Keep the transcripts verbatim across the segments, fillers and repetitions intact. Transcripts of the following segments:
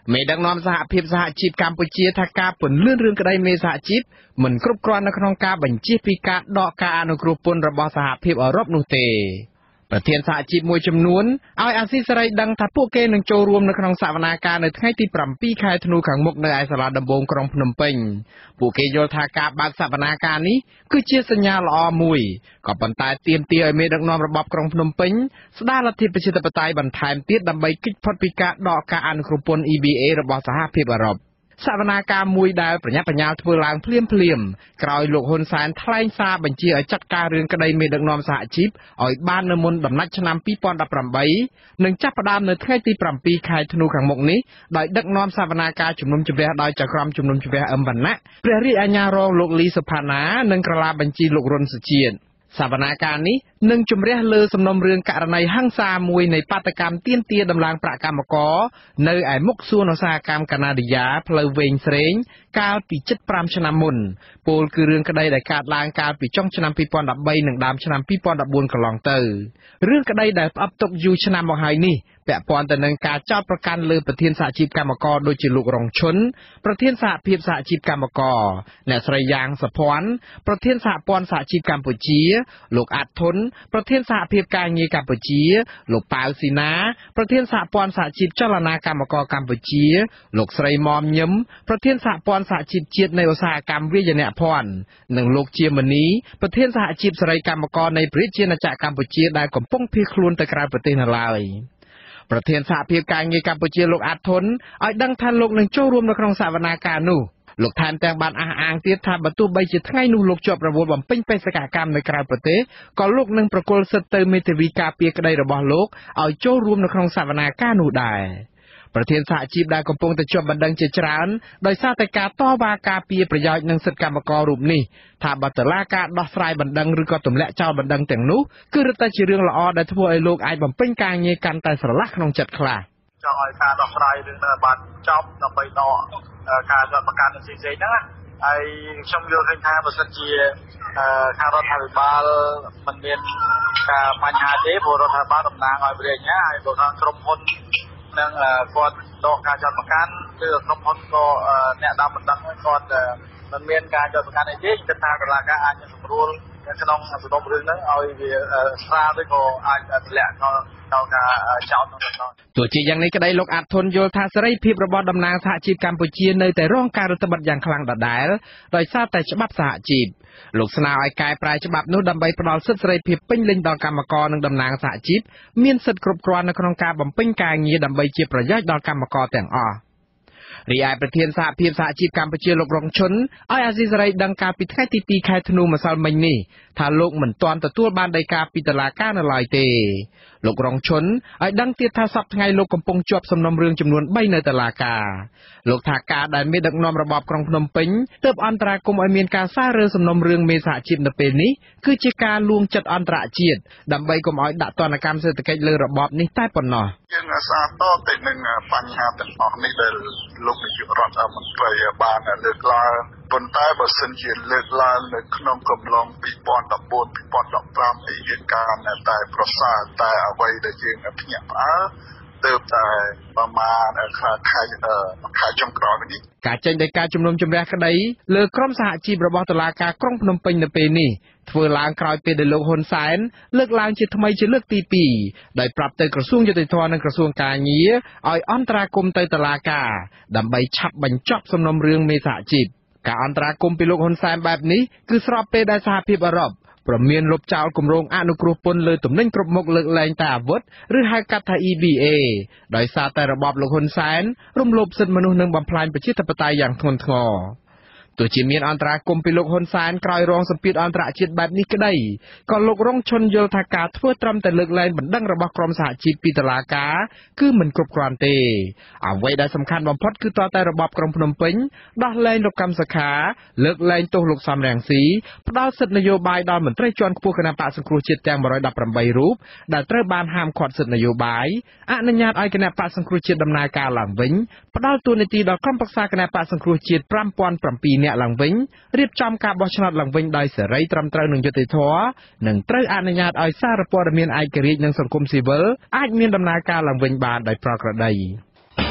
មេដឹកនាំសហភាពសហជីពកម្ពុជាថាការពន្លឿនរឿងក្តីមេសហជីពមិនគ្រប់គ្រាន់នៅក្នុងការបញ្ជាពីការដកការអនុគ្រោះពន្ធរបស់សហភាពអឺរ៉ុបនោះទេប្រធានសហជីពមួយចំនួនឲ្យអាស៊ីសេរីដឹងថាពួកគេនឹងចូលរួមនៅក្នុងសវនាការនៅថ្ងៃទី7ខែធ្នូខាងមុខនៅឯសាលាដំបងក្រុងភ្នំពេញពួកគេយល់ថាការបើកសវនាការនេះគឺជាសញ្ញាល្អមួយក៏ប៉ុន្តែទាមទារឲ្យមេដឹកនាំរបបក្រុងភ្នំពេញស្ដារលទ្ធិប្រជាធិបតេយ្យបន្ថែមទៀតដើម្បីគេចផុតពីការដកការអនុគ្រោះពន្ធ E B A របស់សហភាពអឺរ៉ុបសវនាការមួយដែលប្រញាប់ប្រញាល់ធ្វើឡើងភ្លាមភ្លាមក្រោយលោកហ៊ុនសែនថ្លែងសារបញ្ជាឲ្យចាត់ការរឿងក្តីមេដឹកនាំសហជីពឲ្យបាននៅមុនដំណាច់ឆ្នាំពីរពាន់ដប់ប្រាំបីនិងចាប់ផ្ដើមនៅថ្ងៃទី7ខែធ្នូខាងមុខនេះដោយដឹកនាំសវនាការជំនុំជម្រះដោយចៅក្រមជំនុំជម្រះអឹមវណ្ណៈព្រះរាជអាជ្ញារងលោកលីសុផាណានិងក្រឡាបញ្ជីលោករុនសុជាតិសវនាការនេះនឹងជំរះលើសំណុំរឿងករណីហិង្សាមួយនៃបាតកម្មទាមទារដំឡើងប្រាក់កម្មករនៅឯមុខសួនឧស្សាហកម្មកាណាឌីយ៉ាផ្លូវវែងស្រេងកាលពីជិត5ឆ្នាំមុនពោលគឺរឿងក្តីដែលកើតឡើងកាលពីចុងឆ្នាំពីរពាន់ដប់បីនិងដើមឆ្នាំពីរពាន់ដប់បួនកន្លងទៅរឿងក្តីដែលផ្អាប់ទុកយូរឆ្នាំមកហើយនេះពាក់ព័ន្ធទៅនឹងការចោទប្រកាន់លើប្រធានសហជីពកម្មករដូចជាលោករងឈុនប្រធានសហភាពសហជីពកម្មករអ្នកស្រីយ៉ាងសុភ័ណ្ឌប្រធានសហព័ន្ធសហជីពកម្ពុជាលោកអាត់ធុនប្រធានសហភាពការងារកម្ពុជាលោកប៉ៅស៊ីណាប្រធានសហព័ន្ធសហជីពចលនាកម្មករកម្ពុជាលោកស្រីមុំញឹមប្រធានសហព័ន្ធសហជីពជាតិនៃឧស្សាហកម្មវាយនភ័ណ្ឌនិងលោកជាមនីប្រធានសហជីពសេរីកម្មករនៃប្រជាជាតិណាចក្រកម្ពុជាដែលកំពុងភៀសខ្លួនទៅក្រៅប្រទេសនៅឡើយប្រធានសហភាពការងារកម្ពុជាលោកអាត់ធុនឲ្យដឹងថាលោកនឹងចូលរួមនៅក្នុងសវនាការនោះលោកថែមទាំងបានអះអាងទៀតថាបើទោះបីជាថ្ងៃនោះលោកជាប់រវល់បំពេញបេសកកម្មនៅក្រៅប្រទេសក៏លោកនឹងប្រគល់សិទ្ធិទៅមេធាវីការពារក្តីរបស់លោកឲ្យចូលរួមនៅក្នុងសវនាការនោះដែរប្រធានសហជីពដែលកំពុងតែជាប់បណ្ដឹងជាច្រើនដោយសារតែការតវ៉ាការពារប្រយោជន៍និងសិទ្ធិកម្មកររូបនេះថាបើតុលាការដោះស្រាយបណ្ដឹងឬក៏ទម្លាក់ចោលបណ្ដឹងទាំងនោះគឺរឹតតែជារឿងល្អដែលធ្វើឲ្យលោកអាចបំពេញការងារកាន់តែស្រឡះក្នុងចិត្តខ្លះចង់ឲ្យការដោះស្រាយរឿងនេះបានចប់ដើម្បីដកការចាត់បង្ការផ្សេងៗហ្នឹងណាហើយខ្ញុំយល់ឃើញថាបើសិនជាខាងរដ្ឋាភិបាលមិនមានការបញ្ហាទេព្រោះរដ្ឋាភិបាលតំណាងឲ្យព្រះញ្ញាហើយបើថាក្រុមហ៊ុននឹងគាត់ដកការចាត់បង្ការគឺក្រុមហ៊ុនក៏អ្នកដើមបណ្ដឹងគាត់មិនមានការចាត់បង្ការអីទេគិតថាតុលាការអាចសម្រួលក្នុងសំណុំរឿងហ្នឹងឲ្យវាស្រាលឬក៏អាចទម្លាក់ដល់ការចោទនោះទៅទោះជាយ៉ាងនេះក្តីលោកអាត់ធុនយល់ថាសេរីភាពរបស់តំណាងសហជីពកម្ពុជានៅតែរងការរឹតបន្តឹងយ៉ាងខ្លាំងដដែលដោយសារតែច្បាប់សហជីពលោកស្នើឲ្យកែប្រែច្បាប់នោះដើម្បីផ្ដល់សិទ្ធិសេរីភាពពេញលេញដល់កម្មករនិងតំណាងសហជីពមានសិទ្ធិគ្រប់គ្រាន់នៅក្នុងការបំពេញការងារដើម្បីជាប្រយោជន៍ដល់កម្មករទាំងអស់រីឯប្រធានសហភាពសហជីពកម្ពុជាលោករងឈុនឲ្យអាស៊ីសេរីដឹងកាលពីថ្ងៃទីពីរខែធ្នូម្សិលមិញនេះថាលោកមិនទាន់ទទួលបានដីកាពីតុលាការនៅឡើយទេលោករងឈុនឲ្យដឹងទៀតថាសប្តាហ៍ថ្ងៃលោកកំពុងជាប់សំណុំរឿងចំនួនបីនៅតុលាការលោកថាការដែលមេដឹកនាំរបបក្រុងភ្នំពេញទើបអន្តរាគមន៍ឲ្យមានការសាររើសំណុំរឿងមេសហជីពនៅពេលនេះគឺជាការលួងចិត្តអន្តរជាតិដើម្បីកុំឲ្យដាក់ទណ្ឌកម្មសេដ្ឋកិច្ចលើរបបនេះតែប៉ុណ្ណោះយើងអាសាតទៅនឹងបញ្ហាទាំងអស់នេះដែលលោកនាយករដ្ឋមន្ត្រីបានលើកឡើងប៉ុន្តែបើសិនជាលើកឡើងនៅក្នុងកំឡុងពីរពាន់ដប់បួន ពីរពាន់ដប់ប្រាំពីយើងការតែប្រសើរតែអ្វីដែលយើងភ្ញាក់ផ្អើលទើបតែប្រមាណខែខែខែចុងក្រោយនេះការចេញដោយការជំនុំជម្រះក្តីលើក្រុមសហជីពរបស់តុលាការក្រុងភ្នំពេញនៅពេលនេះធ្វើឡើងក្រោយពេលដែលលោកហ៊ុនសែនលើកឡើងជាថ្មីជាលើកទីពីរដោយប្រាប់ទៅក្រសួងយុតិធម៌និងក្រសួងការងារឲ្យអន្តរាគមន៍ទៅតុលាការដើម្បីឆាប់បញ្ចប់សំណុំរឿងមេសហជីពការអន្តរាគមន៍ពីលោកហ៊ុនសែនបែបនេះគឺស្របពេលដែលសហភាពអឺរ៉ុបប្រមានលុបចោលគម្រោងអនុគ្រោះពន្ធលើទំនិញគ្រប់មុខលើកលែងតែអាវុធឬហៅកាត់ថា E B A ដោយសារតែរបបលោកហ៊ុនសែនរំលោភសិទ្ធិមនុស្សនិងបំផ្លាញប្រជាធិបតេយ្យយ៉ាងធ្ងន់ធ្ងរទោះជាមានអន្តរាគមន៍ពីលោកហ៊ុនសែនក្រោយរងសម្ពាធអន្តរជាតិបែបនេះក្តីក៏លោករងឈុនយល់ថាការធ្វើត្រឹមតែលើកលែងបណ្ដឹងរបស់ក្រុមសហជីពពីតុលាការគឺមិនគ្រប់គ្រាន់ទេអ្វីដែលសំខាន់បំផុតគឺតតែរបបក្រុងភ្នំពេញដោះលែងលោកកម្មសខាលើកលែងទោសលោកសំរងស៊ីផ្ដល់សិទ្ធិនយោបាយដល់មន្ត្រីជាន់ខ្ពស់គណៈបក្សសង្គ្រោះជាតិទាំងmột trăm mười támរូបដែលត្រូវបានហាមឃាត់សិទ្ធិនយោបាយអនុញ្ញាតឲ្យគណៈបក្សសង្គ្រោះជាតិដំណើរការឡើងវិញផ្ដល់តួនាទីដល់ក្រុមប្រឹក្សាគណៈបក្សសង្គ្រោះជាតិfive thousand sevenអ្នកឡើងវិញរៀបចំការបោះឆ្នោតឡើងវិញដោយសេរីត្រឹមត្រូវនឹងយុត្តិធម៌និងត្រូវអនុញ្ញាតឲ្យសារព័ត៌មានឯករាជ្យនិងសង្គមស៊ីវិលអាចមានដំណើរការឡើងវិញបានដោយប្រក្រតី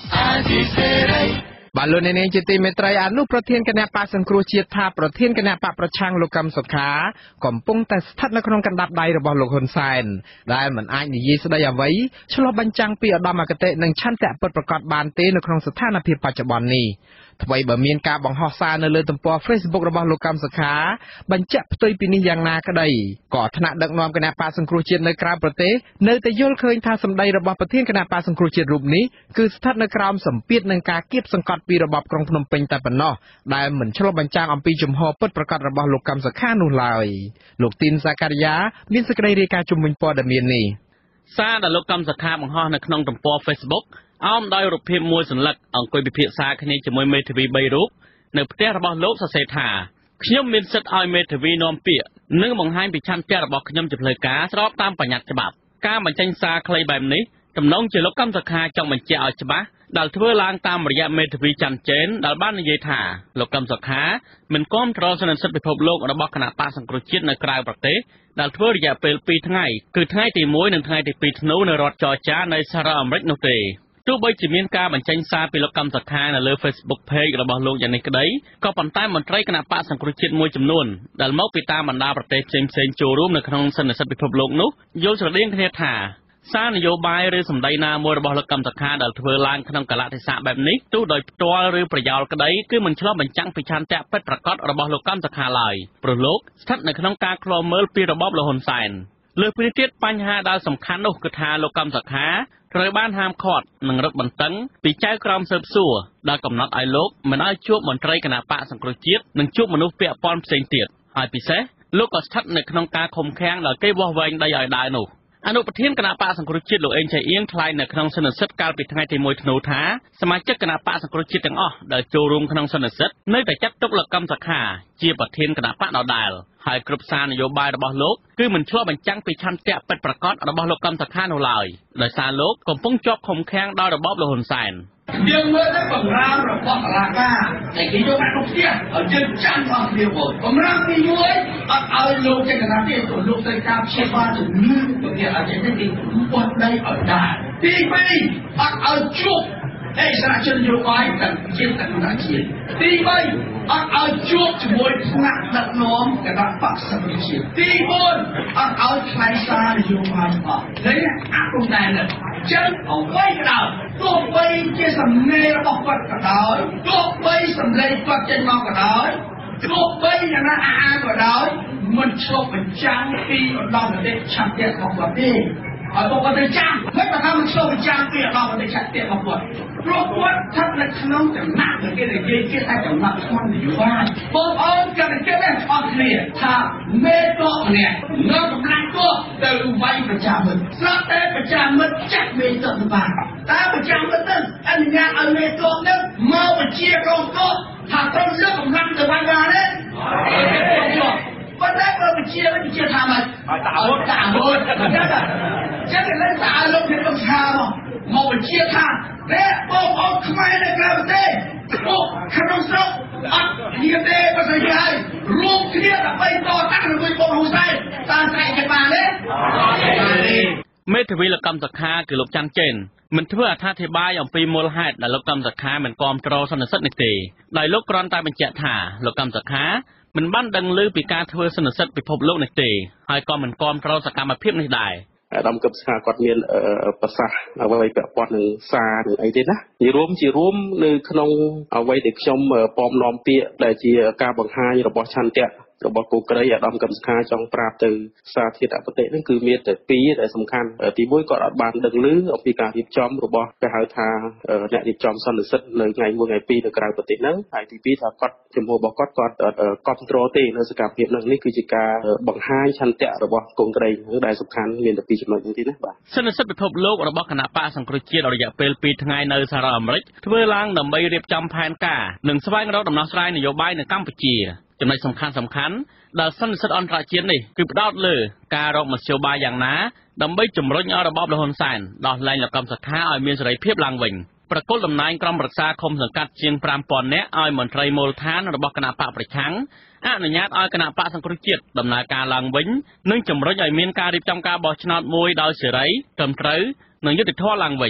บาลูนในจิติเมตรัยอนุประเทศคณะปะสังครูเชียท่าประเทศคณะปะประชังโลกรรมสุขาก่อมปงแต่สถัดในขนมกันดับใดระบอบโลกคนไซน์ได้เหมือนไอ้หนียีสได้เอาไว้ชลบัญจังปีอดามากเตะหนึ่งชั้นแต่เปิดประกอบบานเตในขนมสถานพิปัจจุบันนี้ทว่าบะเมียนกาบังฮอซาในเรือตัมปัวเฟซบุ๊กระบอบโลกรรมสุขาบรรจับตัวปีนี้อย่างนาก็ได้ก่อธนาดักนอมคณะปะสังครูเชียในกราบประเทศในแต่ยลเคยท่าสำได้ระบอบประเทศคณะปะสังครูเชียรูปนี้คือสถัดในกรามสัมเปียในการเก็บสังกัดปีระบอบกรองพนมเป็นแต่ปนนอได้เหมือนชลบัญจังอัมปีจุมฮอเปิดประกาศระบอบโลกกรรมสักข้านุลายลูกตินสาการยาบินสกายเรียกาจุมมินปอดเมียนนี่ซาดโลกกรรมสักข้าบังฮอในขนมตัมปัวเฟซบุ๊กอ้อมได้รูปเพียมมวยสัญลักษณ์อังกุยบิเพียซาคณีจมวยเมทวีใบรูปในประเทศระบอบโลกเสถาขยมมินสัตออยเมทวีนอมเปียนึกมองให้ปิชันเจ้าระบอบขยมจุดเลยกาสรอบตามปัญญาฉบับการบัญชันซาคลีแบบนี้จำนองเจโลกกรรมสักข้าจังบัญชีเอาฉบับดัลทเวลางตามระยะเมทวีจันเจนดัลบ้านในเยธาโลกกรรมสักข้ามันก้มทรอสนันสัตไปพบโลกระบอบขณะปาสังกฤษในกลางประเทศดัลทเวระยะเป็นปีทั้งไงคือทั้งไงตีมวยหนึ่งทั้งไงตีปีธนูในรถจอจ้าในสหรัฐอเมริกาโนเตตู้ใบจีมีนการบัญชันซาเป็นโลกกรรมสักข้าในเลือเฟซบุ๊กเพจระบอบโลกอย่างในกระไดก็ปั่นใต้มันไตรขณะปาสังกฤษมวยจำนวนดัลมอกปีตามบรรดาประเทศเซมเซนโจรูมในขนมสนันสัตไปพบโลกนู้โยสระเลียงคเนธาสร้างนโยบายหรือสมได้นามวยระบอบโลกกรรมสักข้าดัลทเวลางขนมกะละเทศะแบบนี้ตู้โดยตัวหรือประยาวกระไดคือมันชอบบัญจังปิชันแตะเป็ดประกอบระบอบโลกกรรมสักข้าลายโปรโลกสถัดในขนมการคลอเมอร์ปีระบอบโลหนไซน์เลือกพิจิตปัญหาดาวสำคัญอุกทาโลกกรรมสักข้าเรือบ้านฮามคอดหนึ่งรถบรรทุกปีเจ้ากรมเสิร์ฟสัวดาวกำนัดไอโลกมันเอาชั่วมันไตรขณะปะสังกฤษจิตหนึ่งชั่วมนุษย์เปียปอนเสียงเตียดไอพิเศษโลกก็ชัดในขนมการคมแข็งดาวเก็บวอเวงได้ใหญ่ได้หนูอนุประเทศคณะปะสังกฤษจิตโลเองใช้เอียงคลายในขนมสนับสนุนการปิดทางไอทีมวยธนูท้าสมาชิกคณะปะสังกฤษจิตต่างอ้อได้โจรุมขนมสนับสนุนเนื่องแต่จัดตกหลักกรรมสักขาเจียประเทศคณะปะดาวดาวหายกรุบซานโยบายระบอบโลกคือมันชั่วบัญจังไปชันแกะเป็นประกอบระบอบโลกกรรมสักข้าโนลายโดยซาโลกกลมป้องจอบคมแข้งดาวระบอบโลหนไซน์เดียวเมื่อได้บังรามระบอบราคาแต่กิจการทุกเที่ยเอาเดินจันทร์มาเดียวหมดบังรามมีมวยเอาเอาโลกจะขนาดที่ตัวโลกใส่กาบเชื่อว่าถึงนี้ตรงนี้อาจจะไม่ได้ปวดได้เอาได้ที่ไม่เอาเอาจุกไอ้สารชนโยบายกันเกี่ยวกับนักเขียนที่ไม่เอาเอาจุกมวยหนักหนักน้อมกับปักสังเกตที่บนเอาเอาใช้สารโยบายออกเลยอาตรงไหนเนี่ยฉันเอาไว้กระดาษตัวใบเกี่ยวกับเนื้อบอกว่ากระดาษตัวใบสำเร็จก็จะมากระดาษตัวใบอย่างนั้นอ่านกระดาษมันชอบเป็นจังปีเราเด็กชัดเจนของประเทศเอาตัวกันเป็นจังไม่ประทับมันชอบเป็นจังปีเราเด็กชัดเจนของประเทศเพราะว่าถ้าในขนมจะหนักเลยเกี่ยวกับเกี่ยวกับจะหนักมันอยู่ว่าบอกเอากันเกี่ยวกับอันนี้ถ้าเมตต์เนี่ยเงินกำลังก็เดินไว้ประจำมันสแต่ประจำมันจัดเมตต์บ้างแต่ประจำมันตั้งอันนี้เอาเมตต์นั้นมาเป็นเชี่ยรองก็ถ้าต้องเลือกกำลังจะวันวันเนี่ยวันแรกเราไปเชียร์ไม่ไปเชียร์ทำไมตาบอดตาบอดฉันจะฉันจะเล่นตาลงเห็นต้องชาบ่มาไปเชียร์ทำและบอกเอาทำไมในกระเตะบอกขนมซุปอัดเยี่ยมเด้ภาษาไทยรวมเครียดไปต่อตั้งหรือไปบอกหูใส่ตาใส่กันมาเนี่ยเมทวีลกรรมสักข้าคือลบจังเจนมันเพื่อท่าเทบายอย่างปีโมลหัดและลกกรรมสักข้าเหมือนกอมตรอสนับสนุนในตีได้ลกกรอนตายเป็นเจ้าถ่าลกกรรมสักข้ามันบ้านดังลือปีการเทวสนุนสัตว์ไปพบโลกในเตะหายกอมันกอมเราสกรรมมาเพียบในได้ดำกับสากอดเมียนภาษาเอาไว้แบบปอดหนึ่งซาหนึ่งไอเดียนะจีร่วมจีร่วมในขนมเอาไว้เด็กชมปอมล้อมเปียแต่จีการบังคับระบบชันเตะระบบกูกระยะดำกับสกาจงปราบตือสาธิตอัปเตนั่นคือเมียแต่ปีแต่สำคัญตีบุ้ยกอดบานดังลือเอาปีการทิพจอมระบบไปหาทางเนี่ยทิพจอมสนุสิตเลยไงมือไงปีในกลางปฏินั้นไอทีปีถ้ากอดจมูกบอกกอดกอดกอดโตรตีในสกัดเพียบนั่นนี่คือจิกาบังคับชันเตะระบบกูกระยทั้งได้สำคัญเมียแต่ปีจำนวนที่นั่นบ้างสนุสิตไปพบโลกระบบคณะป้าสังกฤษเชียระยะเป็นปีทั้งไงในสหรัฐอเมริกาเพื่อล้างดำใบเรียบจำแผนกาหนึ่งสบายเราดำน้ำสไลน์นโยบายในกัมพูชีจำนวนสำคัญสำคัญดาวสันสัตอันตรายเชียนนี่คือดาวเลยการรบมันเชียวบายอย่างน้าดำใบจุ่มรถยาระบอบละหนสานดาวไล่หลักกรรมสักข้าอ้อยมีสไรเพียบลางวิ่งประกอบลำนายกรมรักษาคมสังกัดเชียงปรามปอนเนะอ้อยเหมือนไตรโมลทานระบบคณะปะประชังอนุญาตอ้อยคณะปะสังกฤษเจียดดำนาการลางวิ่งนึ่งจุ่มรถใหญ่เมียนการริบจำการบอชนาดมวยดาวเสรีกำเต๋อหนึ่งยุติท่อลางวิ่ง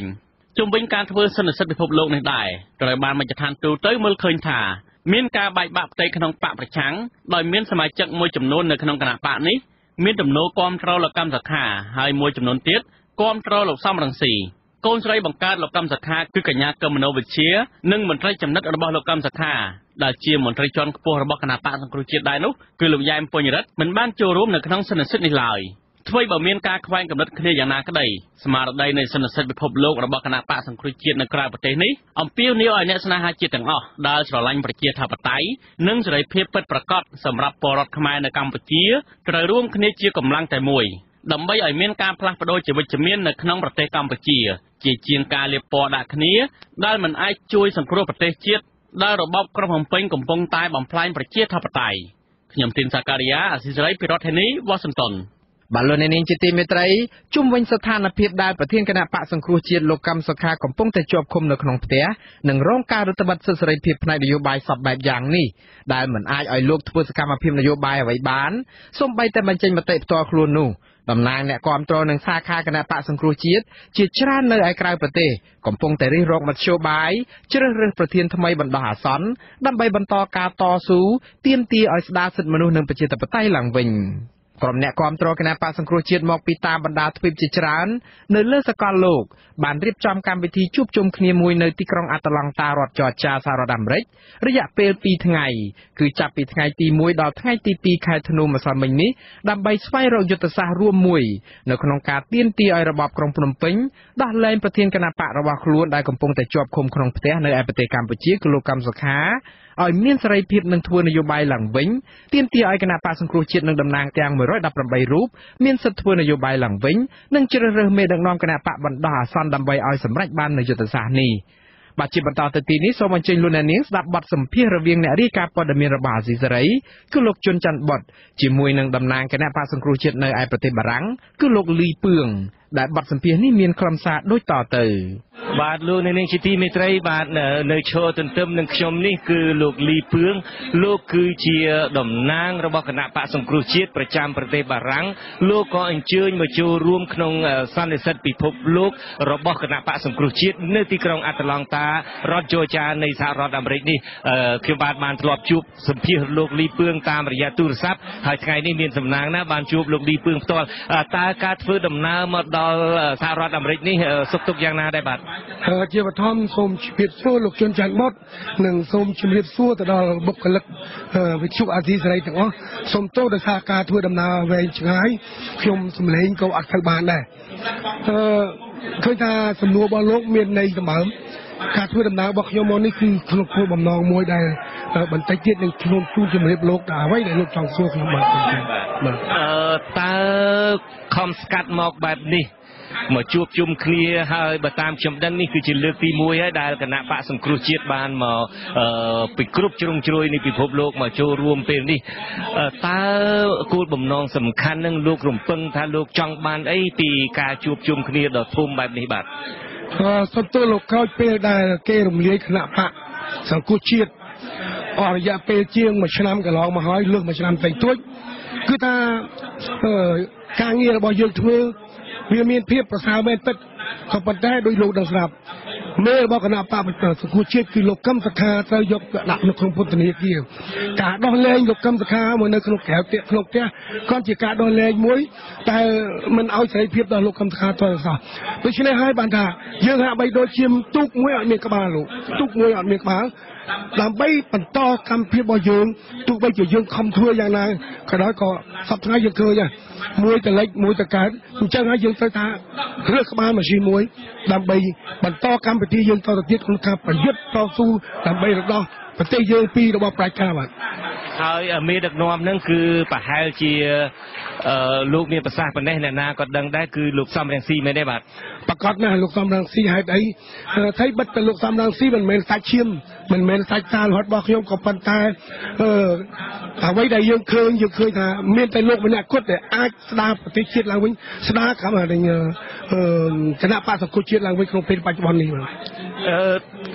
ជុំវិញការធ្វើសន្និសីទពិភពលោកនេះដែរត្រូវបានមជ្ឈដ្ឋានទូទៅមើលឃើញថាមានការបែកបាក់ផ្ទៃក្នុងបកប្រឆាំងដោយមានសមាជិកមួយចំនួននៅក្នុងគណៈបកនេះមានទំនោរគាំទ្រលោកកម្មសខាហើយមួយចំនួនទៀតគាំទ្រលោកសំរងស៊ីកូនស្រីបង្កើតលោកកម្មសខាគឺកញ្ញាកឹមមនោវិជ្ជានិងមន្ត្រីចំណិតរបស់លោកកម្មសខាដែលជាមន្ត្រីជាន់ខ្ពស់របស់គណៈបកសង្គ្រោះជាតិដែរនោះគឺលោកយ៉ែមពញ្ញរិទ្ធមិនបានចូលរួមនៅក្នុងសន្និសីទនេះឡើយថ្មីបើមានការខ្វែងគំនិតគ្នាយ៉ាងណាក្តីស្មារតីនៃសន្និសីទពិភពលោករបស់គណៈបកសង្គ្រោះជាតិនៅក្រៅប្រទេសនេះអំពាវនាវឲ្យអ្នកស្នេហាជាតិទាំងអស់ដែលស្រឡាញ់ប្រជាធិបតេយ្យនិងសេរីភាពពិតប្រាកដសម្រាប់ពលរដ្ឋខ្មែរនៅកម្ពុជាត្រូវរួមគ្នាជាកម្លាំងតែមួយដើម្បីឲ្យមានការផ្លាស់ប្ដូរជាវិជ្ជមាននៅក្នុងប្រទេសកម្ពុជាជាជាងការលាបពណ៌ដាក់គ្នាដែលមិនអាចជួយសង្គ្រោះប្រទេសជាតិដែលរបបក្រុងភ្នំពេញកំពុងតែបំផ្លាញប្រជាធិបតេយ្យខ្ញុំទីនសាការីយ៉ាអស៊ីសេរីពីរដ្ឋធានីវ៉ាស៊ីនតោនបាទលោកអ្នកនាងជាទីមេត្រីជុំវិញស្ថានភាពដែលប្រធានគណៈបកសង្គ្រោះជាតិលោកកម្មសខាកំពុងតែជាប់ឃុំនៅក្នុងផ្ទះនិងរងការរឹតបន្តឹងសិទ្ធិសេរីភាពផ្នែកនយោបាយសពបែបយ៉ាងនេះដែលមិនអាចឲ្យលោកធ្វើសកម្មភាពនយោបាយអ្វីបានសូម្បីតែបញ្ចេញមតិផ្ទាល់ខ្លួននោះតំណាងអ្នកគាំទ្រនឹងសាខាគណៈបកសង្គ្រោះជាតិជាច្រើននៅឯក្រៅប្រទេសកំពុងតែរិះរកមធ្យោបាយជ្រើសរើសប្រធានថ្មីបណ្ដោះអាសន្នដើម្បីបន្តការតស៊ូទាមទារឲ្យស្ដារសិទ្ធិមនុស្សនិងប្រជាធិបតេយ្យឡើងវិញក្រុមអ្នកគាំទ្រគណៈបកសង្គ្រោះជាតិមកពីតាមបណ្ដាទ្វីបជាច្រើននៅលើសកលលោកបានរៀបចំកម្មវិធីជួបជុំគ្នាមួយនៅទីក្រុងអាត្លង់តារដ្ឋច័រចាសហរដ្ឋអាមេរិករយៈពេលពីរថ្ងៃគឺចាប់ពីថ្ងៃទីមួយដល់ថ្ងៃទីពីរខែធ្នូម្សិលមិញនេះដើម្បីស្វែងរកយុទ្ធសាស្ត្ររួមមួយនៅក្នុងការទាមទារឲ្យរបបក្រុងភ្នំពេញដោះលែងប្រធានគណៈបករបស់ខ្លួនដែលកំពុងតែជាប់ឃុំក្នុងផ្ទះនៅឯប្រទេសកម្ពុជាគឺលោកកម្មសខាឲ្យមានសេរីភាពនឹងធ្វើនយោបាយឡើងវិញទាមទារឲ្យគណៈបកសង្គ្រោះជាតិនិងតំណាងទាំងមួយរយដប់ប្រាំបីរូបមានសិទ្ធិធ្វើនយោបាយឡើងវិញនិងជ្រើសរើសមេដឹកនាំគណៈបកបណ្ដោះអាសន្នដើម្បីឲ្យសម្រេចបាននូវយុទ្ធសាស្ត្រនេះបាទជាបន្តទៅទីនេះសូមអញ្ជើញលោកអ្នកនាងស្ដាប់បទសម្ភាសន៍រវាងអ្នករាយការណ៍ព័ត៌មានរបស់អាស៊ីសេរីគឺលោកជុនច័ន្ទបុតជាមួយនឹងតំណាងគណៈបកសង្គ្រោះជាតិនៅឯប្រទេសបារាំងគឺលោកលីពឿងដែលបទសម្ភាសន៍នេះមានខ្លឹមសារដូចតទៅបាទលោកនាងជាទីមេត្រីបាទនៅឈរទន្ទឹមនឹងខ្ញុំនេះគឺលោកលីពឿងលោកគឺជាតំណាងរបស់គណៈបកសង្គ្រោះជាតិប្រចាំប្រទេសបារាំងលោកក៏អញ្ជើញមកចូលរួមក្នុងសន្និសីទពិភពលោករបស់គណៈបកសង្គ្រោះជាតិនៅទីក្រុងអាត្លង់តារដ្ឋជ័រចានៃសហរដ្ឋអាមេរិកនេះខ្ញុំបាទបានធ្លាប់ជួបសម្ភាសន៍លោកលីពឿងតាមរយៈទូរស័ព្ទហើយថ្ងៃនេះមានសំណាងណាស់បានជួបលោកលីពឿងផ្ទាល់តើការធ្វើដំណើរមកដល់សហរដ្ឋអាមេរិកនេះសុខទុក្ខយ៉ាងណាដែរបាទជាបឋមសូមជម្រាបសួរលោកជុនច័ន្ទបុតនិងសូមជម្រាបសួរទៅដល់បុគ្គលិកវិទ្យុអាស៊ីសេរីទាំងអស់សូមទោសដោយសារការធ្វើដំណើរវែងឆ្ងាយខ្ញុំសម្លេងក៏អត់ទៅបានដែរអឺឃើញថាសំណួររបស់លោកមានន័យសម្បើមការធ្វើដំណើររបស់ខ្ញុំមកនេះគឺក្នុងគោលបំណងមួយដែលបន្តិចទៀតនឹងខ្ញុំជួបជម្រាបលោកថាអ្វីដែលលោកចង់សួរខ្ញុំបាទបាទអឺតើខំស្កាត់មកបែបនេះមកជួបជុំគ្នាហើយបើតាមខ្ញុំដឹងនេះគឺជាលើកទីមួយហើយដែលគណៈបកសង្គ្រោះជាតិបានមកពីគ្រប់ជ្រុងជ្រោយនៃពិភពលោកមកចូលរួមពេលនេះតើគោលបំណងសំខាន់នឹងលោករំពឹងថាលោកចង់បានអីពីការជួបជុំគ្នាដ៏ធំបែបនេះបាទសុំទោសលោកក្រោយពេលដែលគេរំលាយគណៈបកសង្គ្រោះជាតិអស់រយៈពេលជាងមួយឆ្នាំកន្លងមកហើយលើកមួយឆ្នាំតិចតួចគឺថាការងាររបស់យើងធ្វើវាមានភាពប្រសើរមែនពិតក៏ប៉ុន្តែដោយលោកដឹងស្រាប់មេរបស់គណៈបកសង្គ្រោះជាតិគឺលោកកឹមសុខាត្រូវយកដាក់នៅក្នុងពន្ធនាគារការដោះលែងលោកកឹមសុខាមកនៅក្នុងក្រៅផ្ទះក្នុងផ្ទះក៏ជាការដោះលែងមួយតែមិនឲ្យសេរីភាពដល់លោកកឹមសុខាទៅសោះដូច្នេះហើយបានថាយើងហាក់បីដូចជាទូកមួយអត់មានក្បាលលោកទូកមួយអត់មានក្បាលដើម្បីបន្តកម្មភាពរបស់យើងទោះបីជាយើងខំធ្វើយ៉ាងណាក៏ដោយក៏សប្តាហ៍យើងឃើញមួយតលិចមួយតកើតអញ្ចឹងហើយយើងត្រូវថារើសក្បាលម៉ាស៊ីនមួយដើម្បីបន្តកម្មវិធីយើងតទៅទៀតក្នុងការប្រយុទ្ធតស៊ូដើម្បីរដោះប្រទេសយើងពីរបបប្រជាការបាទហើយមេដឹកនាំហ្នឹងគឺប្រហែលជាលោកមានប្រសាសន៍ប៉ុណ្ណេះអ្នកណាក៏ដឹងដែរគឺលោកសំរងស៊ីមែនទេបាទប្រកាសណាស់លោកសំរងស៊ីហេតុអីថៃបិទទៅលោកសំរងស៊ីមិនមែនសាច់ឈាមមិនមែនសាច់តាលរត់របស់ខ្ញុំក៏ប៉ុន្តែអឺអ្វីដែលយើងឃើញយើងឃើញថាមានតែលោកម្នាក់គត់ដែលអាចស្ដារប្រទេសជាតិឡើងវិញស្ដារកម្មអឺគណៈបក្សសង្គ្រោះជាតិឡើងវិញក្នុងពេលបច្ចុប្បន្ននេះបាទអឺ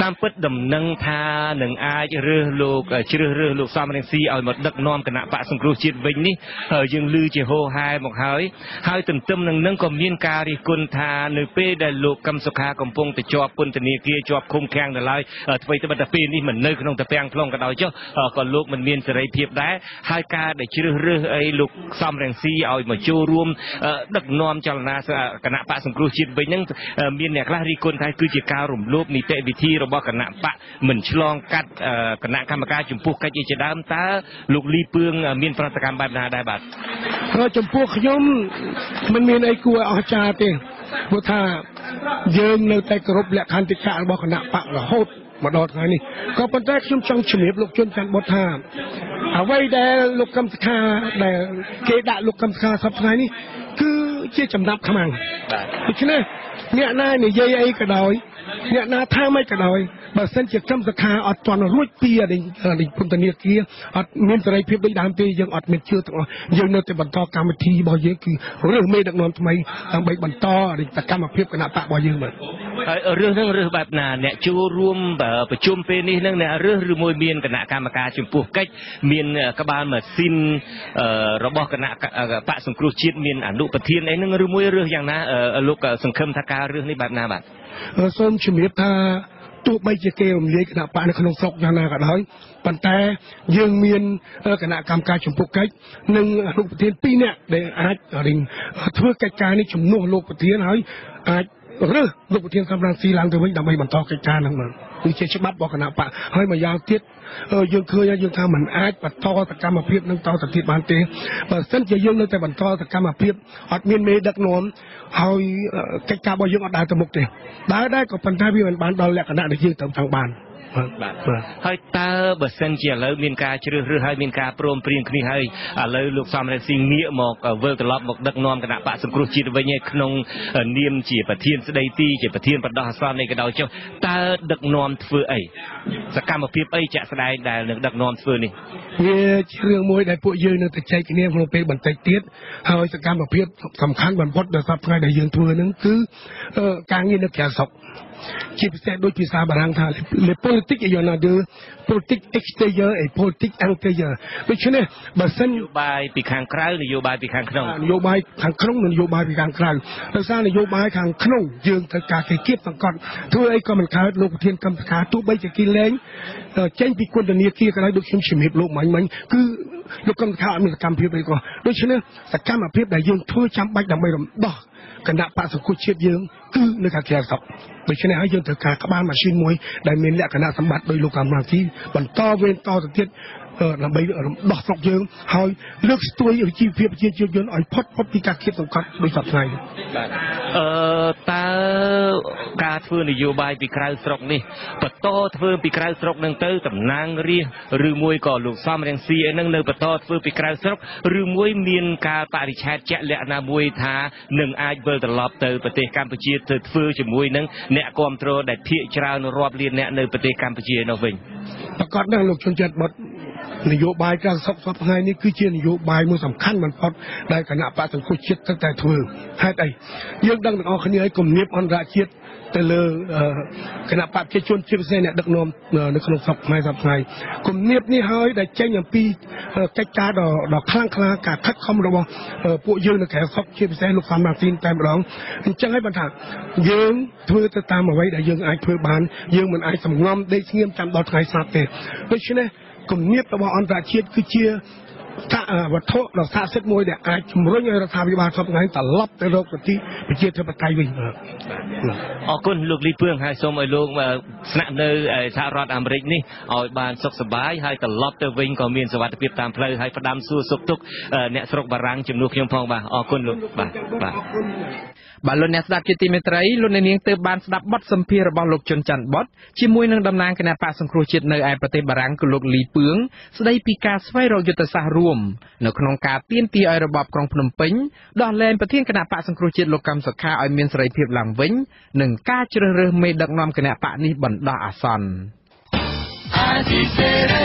តាមពិតដំណឹងថានឹងអាចរើសលោកជ្រើសរើសលោកសំរងស៊ីឲ្យមកដឹកនាំគណៈបកសង្គ្រោះជាតិវិញនេះយើងឮជាហូរហែមកហើយហើយទន្ទឹមនឹងនឹងក៏មានការរិះគន់ថានៅពេលដែលលោកកឹមសុខាកំពុងទៅជាប់ពន្ធនាគារជាប់ឃុំឃាំងនៅឡើយអ្វីទៅតែពេលនេះមិននៅក្នុងតាពាំងខ្លងក៏ដោយចុះក៏លោកមិនមានសេរីភាពដែរហើយការដែលជ្រើសរើសអីលោកសំរងស៊ីឲ្យមកចូលរួមដឹកនាំចលនាគណៈបកសង្គ្រោះជាតិវិញហ្នឹងមានអ្នកខ្លះរិះគន់ថាគឺជាការរំលោភនីតិវិធីរបស់គណៈបកមិនឆ្លងកាត់គណៈកម្មការចំពោះកិច្ចជាដើមតើលោកលីពឿងមានប្រតិកម្មបែបណាដែរបាទចំពោះខ្ញុំមិនមានអីគួរអស្ចារ្យទេព្រោះថាយើងនៅតែគោរពលក្ខន្តិកៈរបស់គណៈបករហូតមកដល់ថ្ងៃនេះក៏ប៉ុន្តែខ្ញុំចង់ជំរាបលោកជនច័ន្ទបុតថាអ្វីដែលលោកកឹមសុខាដែលគេដាក់លោកកឹមសុខាសប្តាហ៍នេះគឺជាចំណាប់ខ្មាំងដូច្នេះអ្នកណានិយាយអីក៏ដោយអ្នកណាថាមិនក៏ដោយបើសិនជាកឹមសុខាអត់ទាន់រួចពីអីពន្ធនាគារអត់មានសេរីភាពដូចដើមទេយើងអត់មានជឿទាំងអស់យើងនៅតែបន្តកម្មវិធីរបស់យើងគឺរើសមេដឹកនាំថ្មីដើម្បីបន្តសកម្មភាពគណៈបករបស់យើងបាទហើយរឿងហ្នឹងរើសបែបណាអ្នកចូលរួមប្រជុំពេលនេះហ្នឹងអ្នករើសឬមួយមានគណៈកម្មការចំពោះកិច្ចមានក្បាលម៉ាស៊ីនរបស់គណៈបកសង្គ្រោះជាតិមានអនុប្រធានអីហ្នឹងឬមួយរើសយ៉ាងណាលោកសង្ឃឹមថាការរើសនេះបែបណាបាទសូមជំរាបថាទោះបីជាគេរំលាយគណៈបកនៅក្នុងស្រុកយ៉ាងណាក៏ដោយប៉ុន្តែយើងមានគណៈកម្មការចំពោះកិច្ចនិងអនុប្រធានពីរនាក់ដែលអាចធ្វើកិច្ចការនេះជំនួសលោកប្រធានហើយអាចរើសលោកប្រធានសំរងស៊ីឡើងទៅវិញដើម្បីបន្តកិច្ចការហ្នឹងបាទគឺជាច្បាប់របស់គណៈបកហើយម្យ៉ាងទៀតយើងឃើញយើងថាมันអាចបន្តសកម្មភាពនឹងតទៅទៀតបានទេបើសិនជាយើងនៅតែបន្តសកម្មភាពអត់មានមេដឹកនាំហើយកិច្ចការរបស់យើងអត់ដើរទៅមុខទេដើរដែរក៏ប៉ុន្តែវាមិនបានដល់លក្ខណៈដែលយើងត្រូវចង់បានបាទហើយតើបើសិនជាឥឡូវមានការជ្រើសរើសហើយមានការព្រមព្រៀងគ្នាហើយឥឡូវលោកសំរងស៊ីងាកមកវិលត្រឡប់មកដឹកនាំគណៈបកសង្គ្រោះជាតិវិញឯក្នុងនាមជាប្រធានស្ដីទីជាប្រធានបដោះអាសន្ននេះក៏ដោយចុះតើដឹកនាំធ្វើអីសកម្មភាពអីជាក់ស្ដែងដែលនឹងដឹកនាំធ្វើនេះវាជារឿងមួយដែលពួកយើងនឹងទៅចែកគ្នាក្នុងពេលបន្តិចទៀតហើយសកម្មភាពសំខាន់បំផុតដែលសប្តាហ៍ដែលយើងធ្វើនឹងគឺការងារនៅក្រៅស្រុកជាពិសេសដូចភាសាបារាំងថា les politiques il y en a deux politique extérieure et politique intérieure ដូច្នេះបើសិននយោបាយពីខាងក្រៅនយោបាយពីខាងក្នុងនយោបាយខាងក្នុងនិងនយោបាយពីខាងក្រៅដោយសារនយោបាយខាងក្នុងយើងត្រូវការគេគៀបសង្កត់ធ្វើអីក៏មិនកើតលោកប្រធានកម្មការទោះបីជាគេលែងចេញពីគុណធនាគារក៏ដោយដូចខ្ញុំជំរាបលោកមិញមិញគឺលោកកម្មការអត់មានសកម្មភាពអីក៏ដូច្នេះសកម្មភាពដែលយើងធ្វើចាំបាច់ដើម្បីរំដោះគណៈបកសង្គ្រោះជាតិយើងគឺនៅខាងក្រៅស្រុកដូច្នេះហើយយើងត្រូវការក្បាលម៉ាស៊ីនមួយដែលមានលក្ខណៈសម្បត្តិដោយលោកកម្មការបន្តវេនតទៅទៀតដើម្បីរំដោះស្រុកយើងហើយលើកស្ទួយជីវភាពប្រជាជនយើងឲ្យផុតផុតពីការគៀបសង្កត់ដោយសពថ្ងៃបាទអឺតើការធ្វើនយោបាយពីក្រៅស្រុកនេះបន្តធ្វើពីក្រៅស្រុកនឹងទៅតំណាងរាស្ត្រឬមួយក៏លោកសំរងស៊ីអីហ្នឹងនៅបន្តធ្វើពីក្រៅស្រុកឬមួយមានការបរិច្ឆេទជាក់លាក់ណាមួយថានឹងអាចវិលត្រឡប់ទៅប្រទេសកម្ពុជាទៅធ្វើជាមួយនឹងអ្នកគ្រប់គ្រងដែលភាគច្រើនរាប់លានអ្នកនៅប្រទេសកម្ពុជានោះវិញប្រកាសណាស់លោកជនជាតិបុតនយោបាយក្រៅស្រុកសពថ្ងៃនេះគឺជានយោបាយមួយសំខាន់បំផុតដែលគណៈបកសង្គ្រោះជាតិត្រូវតែធ្វើហេតុអីយើងដឹងទាំងអស់គ្នាឲ្យគំនាបអន្តរជាតិទៅលើគណៈបកប្រជាជនជាពិសេសអ្នកដឹកនាំនៅក្នុងស្រុកខ្មែរសពថ្ងៃគំនាបនេះហើយដែលចេញអំពីកិច្ចការដ៏ដ៏ខ្លាំងក្លាការខិតខំរបស់ពួកយើងនៅក្រៅស្រុកជាពិសេសលោកសំរងស៊ីតែម្ដងអញ្ចឹងហើយបន្តថាយើងធ្វើទៅតាមអ្វីដែលយើងអាចធ្វើបានយើងមិនអាចសំងំដេកស្ងៀមចាំដល់ថ្ងៃស្លាប់ទេដូច្នេះគំនាបរបស់អន្តរជាតិគឺជាវត្ថុដ៏ស័ក្តិសិទ្ធិមួយដែលអាចជំរុញឲ្យរដ្ឋាភិបាលសពថ្ងៃត្រឡប់ទៅរកប្រទេសប្រជាធិបតេយ្យវិញអរគុណលោកលីពឿងហើយសូមឲ្យលោកស្នាក់នៅសហរដ្ឋអាមេរិកនេះឲ្យបានសុខសប្បាយហើយត្រឡប់ទៅវិញក៏មានសុវត្ថិភាពតាមផ្លូវហើយផ្ដាំសួរសុខទុក្ខអ្នកស្រុកបារាំងជំនួសខ្ញុំផងបាទអរគុណលោកបាទបាទបាទលោកអ្នកស្ដាប់ជាទីមេត្រីលោកអ្នកនាងទើបបានស្ដាប់បទសម្ភាសន៍របស់លោកជុនច័ន្ទបុតជាមួយនឹងតំណាងគណៈបកសង្គ្រោះជាតិនៅឯប្រទេសបារាំងគឺលោកលីពឿងស្ដីពីការស្វែងរកយុទ្ធសាស្ត្ររួមនៅក្នុងការទាមទារឲ្យរបបក្រុងភ្នំពេញដោះលែងប្រធានគណៈបកសង្គ្រោះជាតិលោកកឹមសុខាឲ្យមានសេរីភាពឡើងវិញនិងការជ្រើសរើសមេដឹកនាំគណៈបកនេះបណ្ដោះអាសន្ន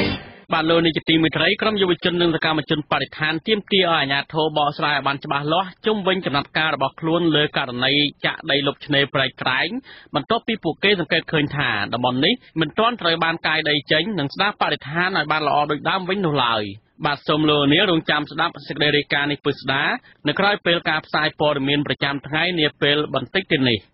បាទលោកនាយកទីមេត្រីក្រុមយុវជននិងសកម្មជនបរិស្ថានទាមទារឲ្យអាជ្ញាធរបកស្រាយឲ្យបានច្បាស់លាស់ជុំវិញចំណាត់ការរបស់ខ្លួនលើករណីចាក់ដីលុបឆ្នេរព្រែកក្រែងបន្ទាប់ពីពួកគេសង្កេតឃើញថាតំបន់នេះមិនទាន់ត្រូវបានកាយដីចេញនិងស្ដារបរិស្ថានឲ្យបានល្អដូចដើមវិញនោះឡើយបាទសូមលោកនាងរងចាំស្ដាប់សេចក្តីរាយការណ៍នេះពិស្ដារនៅក្រៅពេលការផ្សាយព័ត៌មានប្រចាំថ្ងៃនាពេលបន្តិចទៀតនេះ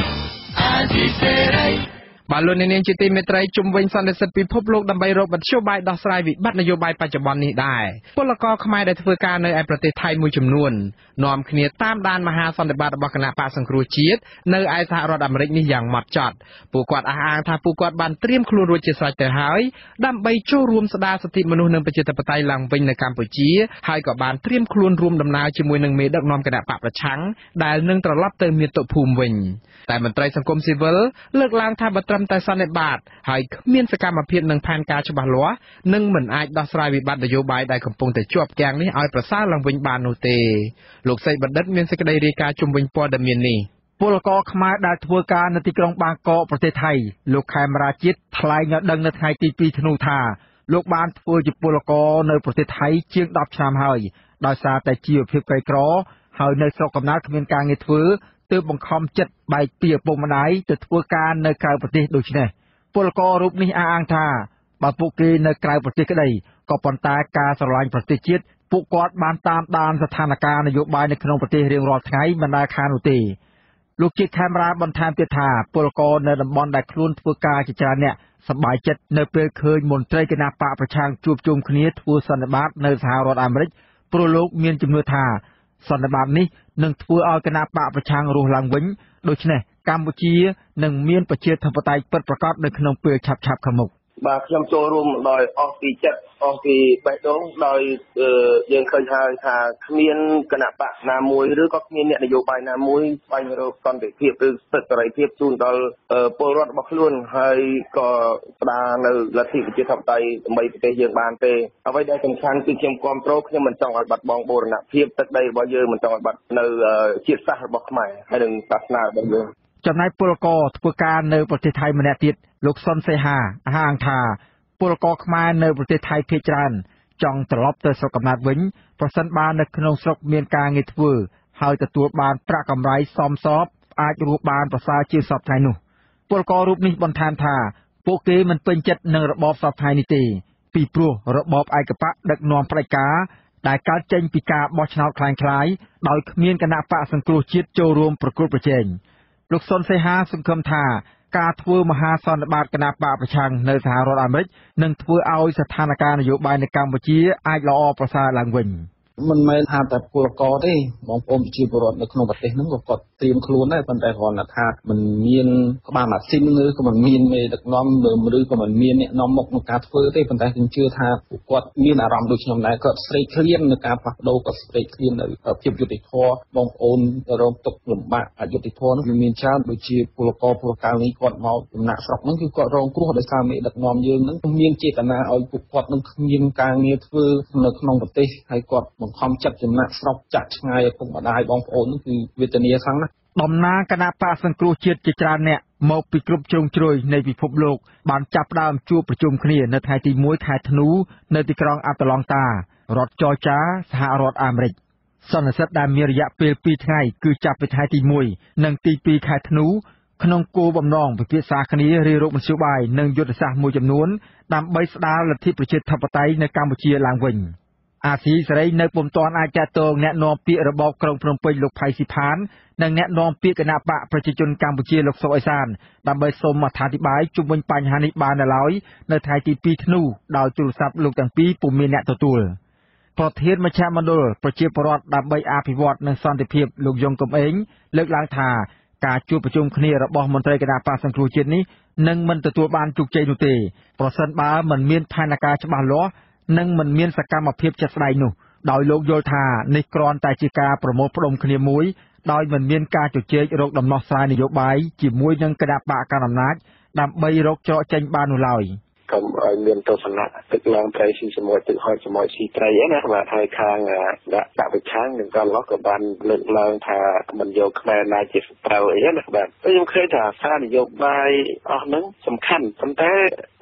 បាទលោកនាងជាទីមេត្រីជុំវិញសន្និសីទពិភពលោកដើម្បីរកមធ្យោបាយដោះស្រាយវិបត្តិនយោបាយបច្ចុប្បន្ននេះដែរពលករខ្មែរដែលធ្វើការនៅឯប្រទេសថៃមួយចំនួននាំគ្នាតាមដានមហាសន្និបាតរបស់គណៈបកសង្គ្រោះជាតិនៅឯសហរដ្ឋអាមេរិកនេះយ៉ាងម៉ត់ចត់ពួកគាត់អះអាងថាពួកគាត់បានត្រៀមខ្លួនរួចជាស្រេចទៅហើយដើម្បីចូលរួមស្ដារសិទ្ធិមនុស្សនិងប្រជាធិបតេយ្យឡើងវិញនៅកម្ពុជាហើយក៏បានត្រៀមខ្លួនរួមដំណើរជាមួយនឹងមេដឹកនាំគណៈបកប្រឆាំងដែលនឹងត្រឡប់ទៅមាតុភូមិវិញតែមន្ត្រីសង្គមស៊ីវិលលើកឡើងថាបើត្រឹមតែសន្និបាតហើយគ្មានសកម្មភាពនិងផែនការច្បាស់លាស់នឹងមិនអាចដោះស្រាយវិបត្តិនយោបាយដែលកំពុងតែជាប់គាំងនេះឲ្យប្រសើរឡើងវិញបាននោះទេលោកសីបណ្ឌិតមានសេចក្តីរាយការណ៍ជុំវិញព័ត៌មាននេះពលករខ្មែរដែលធ្វើការនៅទីក្រុងបាងកកប្រទេសថៃលោកខេមរាជាតិថ្លែងឲ្យដឹងនៅថ្ងៃទីពីរធ្នូថាលោកបានធ្វើជាពលករនៅប្រទេសថៃជាងដប់ឆ្នាំហើយដោយសារតែជីវភាពក្រីក្រហើយនៅស្រុកកំណើតគ្មានការងារធ្វើទើបបង្ខំចិត្តបែកពីឪពុកម្ដាយទៅធ្វើការនៅក្រៅប្រទេសដូច្នេះពលកររូបនេះអះអាងថាបើពួកគេនៅក្រៅប្រទេសក្តីក៏ប៉ុន្តែការស្រឡាញ់ប្រទេសជាតិពួកគាត់បានតាមដានស្ថានភាពនយោបាយនៅក្នុងប្រទេសរៀងរាល់ថ្ងៃមិនដែលខាននោះទេលោកជាតិខេមរាបន្ថែមទៀតថាពលករនៅតំបន់ដែលខ្លួនធ្វើការជាច្រើនអ្នកសប្បាយចិត្តនៅពេលឃើញមន្ត្រីគណៈបកប្រឆាំងជួបជុំគ្នាធ្វើសន្និបាតនៅសហរដ្ឋអាមេរិកព្រោះលោកមានជំនឿថាសន្និបាតនេះនឹងធ្វើឲ្យគណៈបកប្រឆាំងរស់ឡើងវិញដូច្នេះកម្ពុជានឹងមានប្រជាធិបតេយ្យពិតប្រាកដនៅក្នុងពេលឆាប់ៗខាងមុខបាទខ្ញុំចូលរួមដោយអស់ពីចិត្តអស់ពីបេះដូងដោយយើងឃើញហើយថាគ្មានគណៈបកណាមួយឬក៏គ្មានអ្នកនយោបាយណាមួយស្វែងរកសន្តិភាពឬសិទ្ធិសេរីភាពជូនដល់ពលរដ្ឋរបស់ខ្លួនហើយក៏ស្ដារនៅលទ្ធិប្រជាធិបតេយ្យដើម្បីប្រទេសយើងបានទេអ្វីដែលសំខាន់គឺខ្ញុំគ្រប់គ្រងខ្ញុំមិនចង់ឲ្យបាត់បង់បូរណភាពទឹកដីរបស់យើងមិនចង់ឲ្យបាត់នៅជាតិសាសន៍របស់ខ្មែរហើយនិងសាសនារបស់យើងចំណែកពលករធ្វើការនៅប្រទេសថៃម្នាក់ទៀតលោកសុនសេហាអះអាងថាពលករខ្មែរនៅប្រទេសថៃភាគច្រើនចង់ត្រឡប់ទៅស្រុកកំណើតវិញប្រសិនបើនៅក្នុងស្រុកមានការងារធ្វើហើយទទួលបានប្រាក់កម្រៃសមស្របអាចរស់បានប្រសើរជាងសពថ្ងៃនោះពលកររូបនេះបន្ថែមថាពួកគេមិនពេញចិត្តនឹងរបបសពថ្ងៃនេះទេពីព្រោះរបបឯកបកដឹកនាំផ្ដាច់ការដែលកើតចេញពីការបោះឆ្នោតคล้ายៗដោយគ្មានគណៈបកសង្គ្រោះជាតិចូលរួមប្រគល់ប្រជែងលោកសុនសេហាសង្ឃឹមថាការធ្វើមហាសន្និបាតគណៈបកប្រឆាំងនៅសហរដ្ឋអាមេរិកនឹងធ្វើឲ្យស្ថានភាពនយោបាយនៅកម្ពុជាអាចល្អប្រសើរឡើងវិញមិនមែនថាតែពលករទេបងប្អូនប្រជាពលរដ្ឋនៅក្នុងប្រទេសហ្នឹងក៏គាត់ត្រៀមខ្លួនដែរប៉ុន្តែគ្រាន់តែថាមិនមានក្បាលម៉ាស៊ីនឬក៏មិនមានមេដឹកនាំឬក៏មិនមានអ្នកនាំមុខក្នុងការធ្វើទេប៉ុន្តែខ្ញុំជឿថាពួកគាត់មានអារម្មណ៍ដូចខ្ញុំដែរគាត់ស្រេកឃ្លាននៅការផ្លាស់ប្ដូរគាត់ស្រេកឃ្លាននៅភាពយុត្តិធម៌បងប្អូនរងទុក្ខលំបាកអយុត្តិធម៌នោះវាមានច្រើនដូចជាពលករពលករនេះគាត់មកចំណាក់ស្រុកហ្នឹងគឺគាត់រងគ្រោះដោយសារមេដឹកនាំយើងហ្នឹងមានចេតនាឲ្យពួកគាត់នឹងគ្មានការងារធ្វើនៅក្នុងប្រទេសហើយគាត់បង្ខំចិត្តចំណាក់ស្រុកចាក់ឆ្ងាយឪពុកម្ដាយបងប្អូននោះគឺវេទនាខ្លាំងណាស់តំណាងគណៈបកសង្គ្រោះជាតិជាច្រើនអ្នកមកពីគ្រប់ជ្រុងជ្រោយនៃពិភពលោកបានចាប់ផ្ដើមជួបប្រជុំគ្នានៅថ្ងៃទីមួយខែធ្នូនៅទីក្រុងអាត្លង់តារដ្ឋច័រចាសហរដ្ឋអាមេរិកសន្និសីទដែលមានរយៈពេលពីរថ្ងៃគឺចាប់ពីថ្ងៃទីមួយនិងទីពីរខែធ្នូក្នុងគោលបំណងពិភាក្សាគ្នារៀបរកមធ្យោបាយនិងយុទ្ធសាស្ត្រមួយចំនួនដើម្បីស្ដារលទ្ធិប្រជាធិបតេយ្យនៅកម្ពុជាឡើងវិញអាស៊ីសេរីនៅពុំទាន់អាចតតងអ្នកនាំពាក្យរបបក្រុងភ្នំពេញលោកផៃស៊ីផាននិងអ្នកនាំពាក្យគណៈបកប្រជាជនកម្ពុជាលោកសុកអេសានដើម្បីសូមអធិប្បាយជុំវិញបញ្ហានេះបាននៅឡើយនៅថ្ងៃទីពីរធ្នូដោយទូរស័ព្ទលោកទាំងពីរពុំមានអ្នកទទួលប្រធានមជ្ឈមណ្ឌលប្រជាពលរដ្ឋដើម្បីអភិវឌ្ឍនិងសន្តិភាពលោកយងកំឯងលើកឡើងថាការជួបប្រជុំគ្នារបស់មន្ត្រីគណៈបកសង្គ្រោះជាតិនេះនឹងមិនទទួលបានជោគជ័យនោះទេប្រសិនបើមិនមានផែនការច្បាស់លាស់និងមិនមានសកម្មភាពជាក់ស្ដែងនោះដោយលោកយល់ថានេះគ្រាន់តែជាការប្រមូលផ្ដុំគ្នាមួយដោយមិនមានការជជែករកដំណោះស្រាយនយោបាយជាមួយនឹងគណៈបកកណ្ដាលអំណាចដើម្បីរកច្រកចេញបាននោះឡើយកុំឲ្យមានទស្សនៈទឹកឡើងត្រីស៊ីជាមួយទឹកហុចជាមួយស៊ីត្រីឯណាបាទហើយខាងដាក់ដាក់ប្រឆាំងនឹងក៏ឡោះក៏បានលើកឡើងថាមិនយកខ្មែរណាជាសត្រូវអីណាបាទខ្ញុំឃើញថាសារនយោបាយអស់ហ្នឹងសំខាន់ប៉ុន្តែ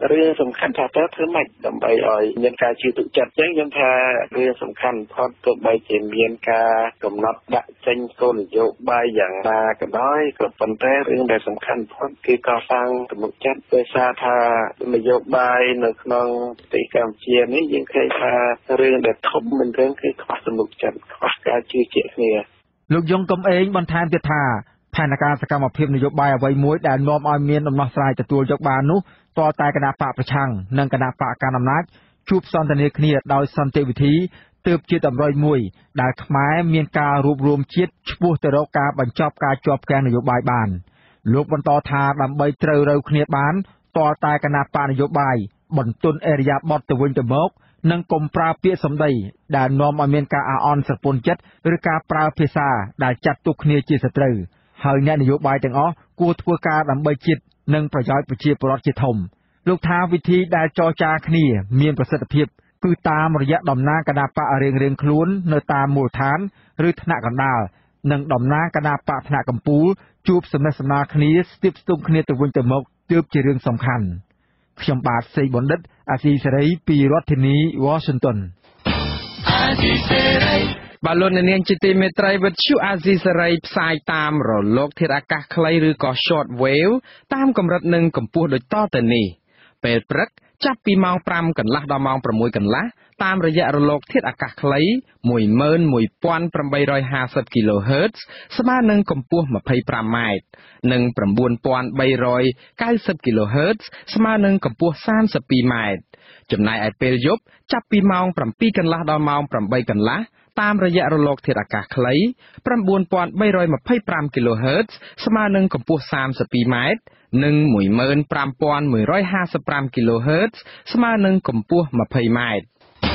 រឿងសំខាន់ថាតើធ្វើម៉េចដើម្បីឲ្យមានការជឿទុកចិត្តអញ្ចឹងខ្ញុំថារឿងសំខាន់ផុតទោះបីជាមានការកំណត់ដាក់ចេញគោលនយោបាយយ៉ាងណាក៏ដោយក៏ប៉ុន្តែរឿងដែលសំខាន់ផុតគឺកសាងទំនុកចិត្តដោយសារថានយោបាយនៅក្នុងប្រទេសកម្ពុជានេះយើងឃើញថារឿងដែលធំមិនរឿងគឺខ្វះទំនុកចិត្តខ្វះការជឿជាក់គ្នាលោកយងកំឯងបន្ថែមទៀតថាផែនការសកម្មភាពនយោបាយអ្វីមួយដែលនាំឲ្យមានដំណោះស្រាយទទួលយកបាននោះតើតែគណៈបកប្រឆាំងនិងគណៈបកកណ្ដាលអំណាចជួបសន្ទនាគ្នាដោយសន្តិវិធីទើបជាតម្រុយមួយដែលខ្មែរមានការរួបរวมជាតិឆ្ពោះទៅរកការបញ្ចប់ការជាប់គាំងនយោបាយបានលោកបន្តថាដើម្បីត្រូវរើគ្នាបានតើតែគណៈបកនយោបាយបន្ទន់អេរិយាបថទៅវិញទៅមកនិងកុំប្រើពាក្យសម្ដីដែលនាំឲ្យមានការអាអន់ស្រពន់ចិត្តឬការប្រើភាសាដែលចាត់ទុកគ្នាជាសត្រូវហើយអ្នកនយោបាយទាំងអស់គួរធ្វើការដើម្បីជាតិនិងប្រយោជន៍ប្រជាពលរដ្ឋជាធំលោកថាវិធីដែលចរចាគ្នាមានប្រសិទ្ធភាពគឺតាមរយៈតំណាងគណៈបករៀងៗខ្លួននៅតាមមូលដ្ឋានឬថ្នាក់កណ្ដាលនិងតំណាងគណៈបកថ្នាក់កម្ពុជាជួបសំណេះសំណាលគ្នាស្ទាបស្ទង់គ្នាទៅវិញទៅមកទើបជារឿងសំខាន់ខ្ញុំបាទសេយបណ្ឌិតអាស៊ីសេរីពីរដ្ឋធានី Washington អាស៊ីសេរីបាទលោកនាងជាទីមេត្រីវិទ្យុអាស៊ីសេរីផ្សាយតាមរលកធាតុអាកាសខ្លីឬក៏ short wave តាមកម្រិតនិងកម្ពស់ដូចតទៅនេះពេលព្រឹកចាប់ពីម៉ោងប្រាំកន្លះដល់ម៉ោងប្រាំមួយកន្លះតាមរយៈរលកធាតុអាកាសខ្លី មួយម៉ឺនមួយពាន់ប្រាំបីរយហាសិប គីឡូហឺត ស្មើនឹងកម្ពស់ ម្ភៃប្រាំម៉ែត្រ និង ៩ពាន់បីរយកៅសិប គីឡូហឺត ស្មើនឹងកម្ពស់ សាមសិបពីរម៉ែត្រ ចំណែកឯពេលយប់ចាប់ពីម៉ោងប្រាំពីរកន្លះដល់ម៉ោងប្រាំបីកន្លះតាមរយៈរលកធាតុអាកាសខ្លី ៩ពាន់បីរយម្ភៃប្រាំ គីឡូហឺត ស្មើនឹងកម្ពស់ សាមសិបពីរម៉ែត្រ និង មួយម៉ឺនប្រាំពាន់មួយរយហាសិបប្រាំ គីឡូហឺត ស្មើនឹងកម្ពស់ ម្ភៃម៉ែត្រ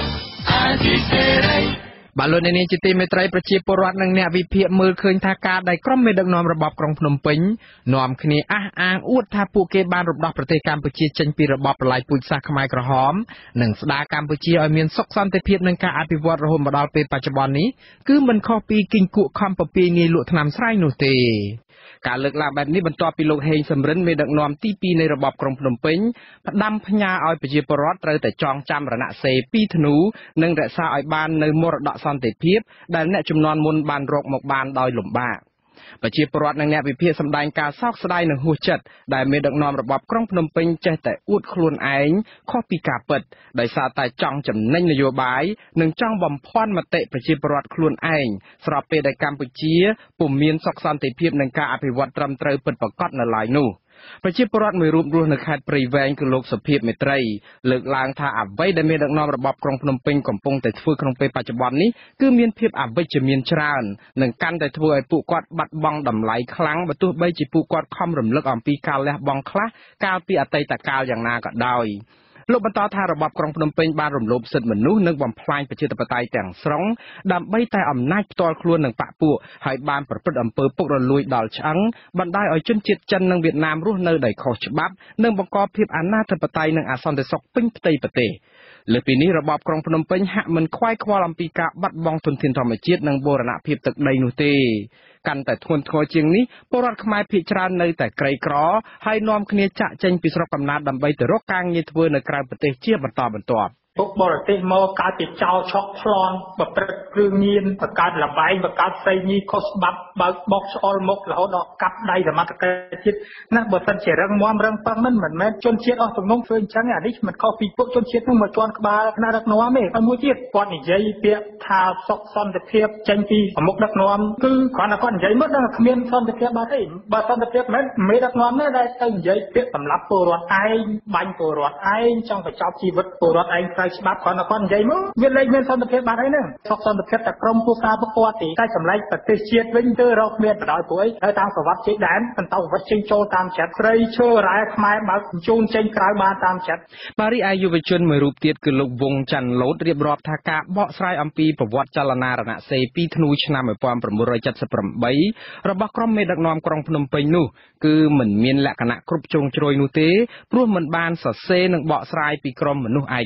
បាទលោកអ្នកនាងជាទីមេត្រីប្រជាពលរដ្ឋនិងអ្នកវិភាគមើលឃើញថាការដែលក្រុមមេដឹកនាំរបបក្រុងភ្នំពេញនាំគ្នាអះអាងអួតថាពួកគេបានរំដោះប្រទេសកម្ពុជាចេញពីរបបប្រល័យពូជសាសន៍ខ្មែរក្រហមនិងស្ដារកម្ពុជាឲ្យមានសុខសន្តិភាពនិងការអភិវឌ្ឍរហូតមកដល់ពេលបច្ចុប្បន្ននេះគឺមិនខុសពីគីងគក់ខំពពាយងាយលក់ថ្នាំស្រែនោះទេការលើកឡើងបែបនេះបន្ទាប់ពីលោកហេងសំរិនមេដឹកនាំទីពីរនៃរបបក្រុងភ្នំពេញផ្ដាំផ្ញើឲ្យប្រជាពលរដ្ឋត្រូវតែចងចាំរណសេរីពីរធ្នូនិងរក្សាឲ្យបាននៅមរតកសន្តិភាពដែលអ្នកជំនាន់មុនបានរកមកបានដោយលំបាកប្រជាពលរដ្ឋនិងអ្នកវិភាគសម្ដែងការសោកស្ដាយនិងហួសចិត្តដែលមេដឹកនាំរបបក្រុងភ្នំពេញចេះតែអួតខ្លួនឯងខុសពីការពិតដោយសារតែចង់ចំណេញនយោបាយនិងចង់បំភាន់មតិប្រជាពលរដ្ឋខ្លួនឯងស្របពេលដែលកម្ពុជាពុំមានសុខសន្តិភាពនិងការអភិវឌ្ឍត្រឹមត្រូវពិតប្រាកដនៅឡើយនោះប្រជាពលរដ្ឋមួយរូបរស់នៅខេត្តព្រៃវែងគឺលោកសុភាពមេត្រីលើកឡើងថាអ្វីដែលមានដឹកនាំរបបក្រុងភ្នំពេញកំពុងតែធ្វើក្នុងពេលបច្ចុប្បន្ននេះគឺមានភាពអវិជ្ជមានច្រើននិងកាន់តែធ្វើឲ្យពួកគាត់បាត់បង់តម្លៃខ្លាំងបើទោះបីជាពួកគាត់ខំរំលឹកអំពីការលះបង់ខ្លះកាលពីអតីតកាលយ៉ាងណាក៏ដោយលោកបន្តថារបបក្រុងភ្នំពេញបានរំលោភសិទ្ធិមនុស្សនិងបំផ្លាញប្រជាធិបតេយ្យទាំងស្រុងដើម្បីតែអំណាចផ្ទាល់ខ្លួននិងបកពួកហើយបានប្រព្រឹត្តអំពើពុករលួយដល់ឆ្អឹងបណ្ដាលឲ្យជនជាតិចិននិងវៀតណាមរស់នៅដោយខុសច្បាប់និងបង្កភាពអនាធិបតេយ្យនិងអសន្តិសុខពេញផ្ទៃប្រទេសលើពីនេះរបបក្រុងភ្នំពេញហាក់មិនខ្វាយខ្វល់អំពីការបាត់បង់ធនធានធម្មជាតិនិងបូរណភាពទឹកដីនោះទេកាន់តែធ្ងន់ធ្ងរជាងនេះពលរដ្ឋខ្មែរភាគច្រើននៅតែក្រីក្រហើយនាំគ្នាចាក់ចេញពីស្រុកកំណើតដើម្បីទៅរកការងារធ្វើនៅក្រៅប្រទេសជាបន្តបន្ទាប់ពួកបរទេសមកកើតពីចោលឆក់ប្លន់បព្រឹត្តគ្រឿងញៀនបង្កើតលបែងបង្កើតផ្សេងញីខុសច្បាប់បើកបោកឆ្អល់មុខរហូតដល់កាប់ដៃសមត្ថកិច្ចជាតិណាបើសិនជារឹងមាំរឹងប៉ឹងមិនមិនមែនជនជាតិអស់ទំនងធ្វើអញ្ចឹងអានេះមិនខុសពីពួកជនជាតិនោះមកជន់ក្បាលថ្នាក់ដឹកនាំទេហើយមួយទៀតគាត់និយាយពាក្យថាសុខសន្តិភាពចេញពីប្រមុខដឹកនាំគឺគ្រាន់តែគាត់និយាយមកដល់គ្មានសន្តិភាពបាត់ទេបើសន្តិភាពមិនមេដឹកនាំនេះដែលទៅនិយាយពាក្យសម្រាប់ពលរដ្ឋឯងបាញ់ពលរដ្ឋឯងចង់បញ្ចប់ជីវិតពលរដ្ឋឯងក្រៅច្បាប់គ្រាន់តែគាត់និយាយមកវាលែងមានសន្តិភាពបាត់ហើយហ្នឹងសុខសន្តិភាពតែក្រុមគូសារពួកគាត់ទេតែចម្លែកប្រទេសជាតិវិញទៅរកគ្មានបដ ாய் ព្រួយហើយតាមប្រវត្តិជ័យដែនបន្តប្រវត្តិចេញចូលតាមចិត្តស្រីឈើរ៉ែខ្មែរបើកជូនចេញក្រៅបានតាមចិត្តបាទរីឯយុវជនមួយរូបទៀតគឺលោកវងច័ន្ទលូតរៀបរាប់ថាការបកស្រាយអំពីប្រវត្តិចលនារណសេរីពីរធ្នូឆ្នាំmột nghìn chín trăm七十八របស់ក្រុមមេដឹកនាំក្រុងភ្នំពេញនោះគឺមិនមានលក្ខណៈគ្រប់ជ្រុងជ្រោយនោះទេព្រោះមិនបានសរសេរនិងបកស្រាយពីក្រុមមនុស្សឯករាជ្យ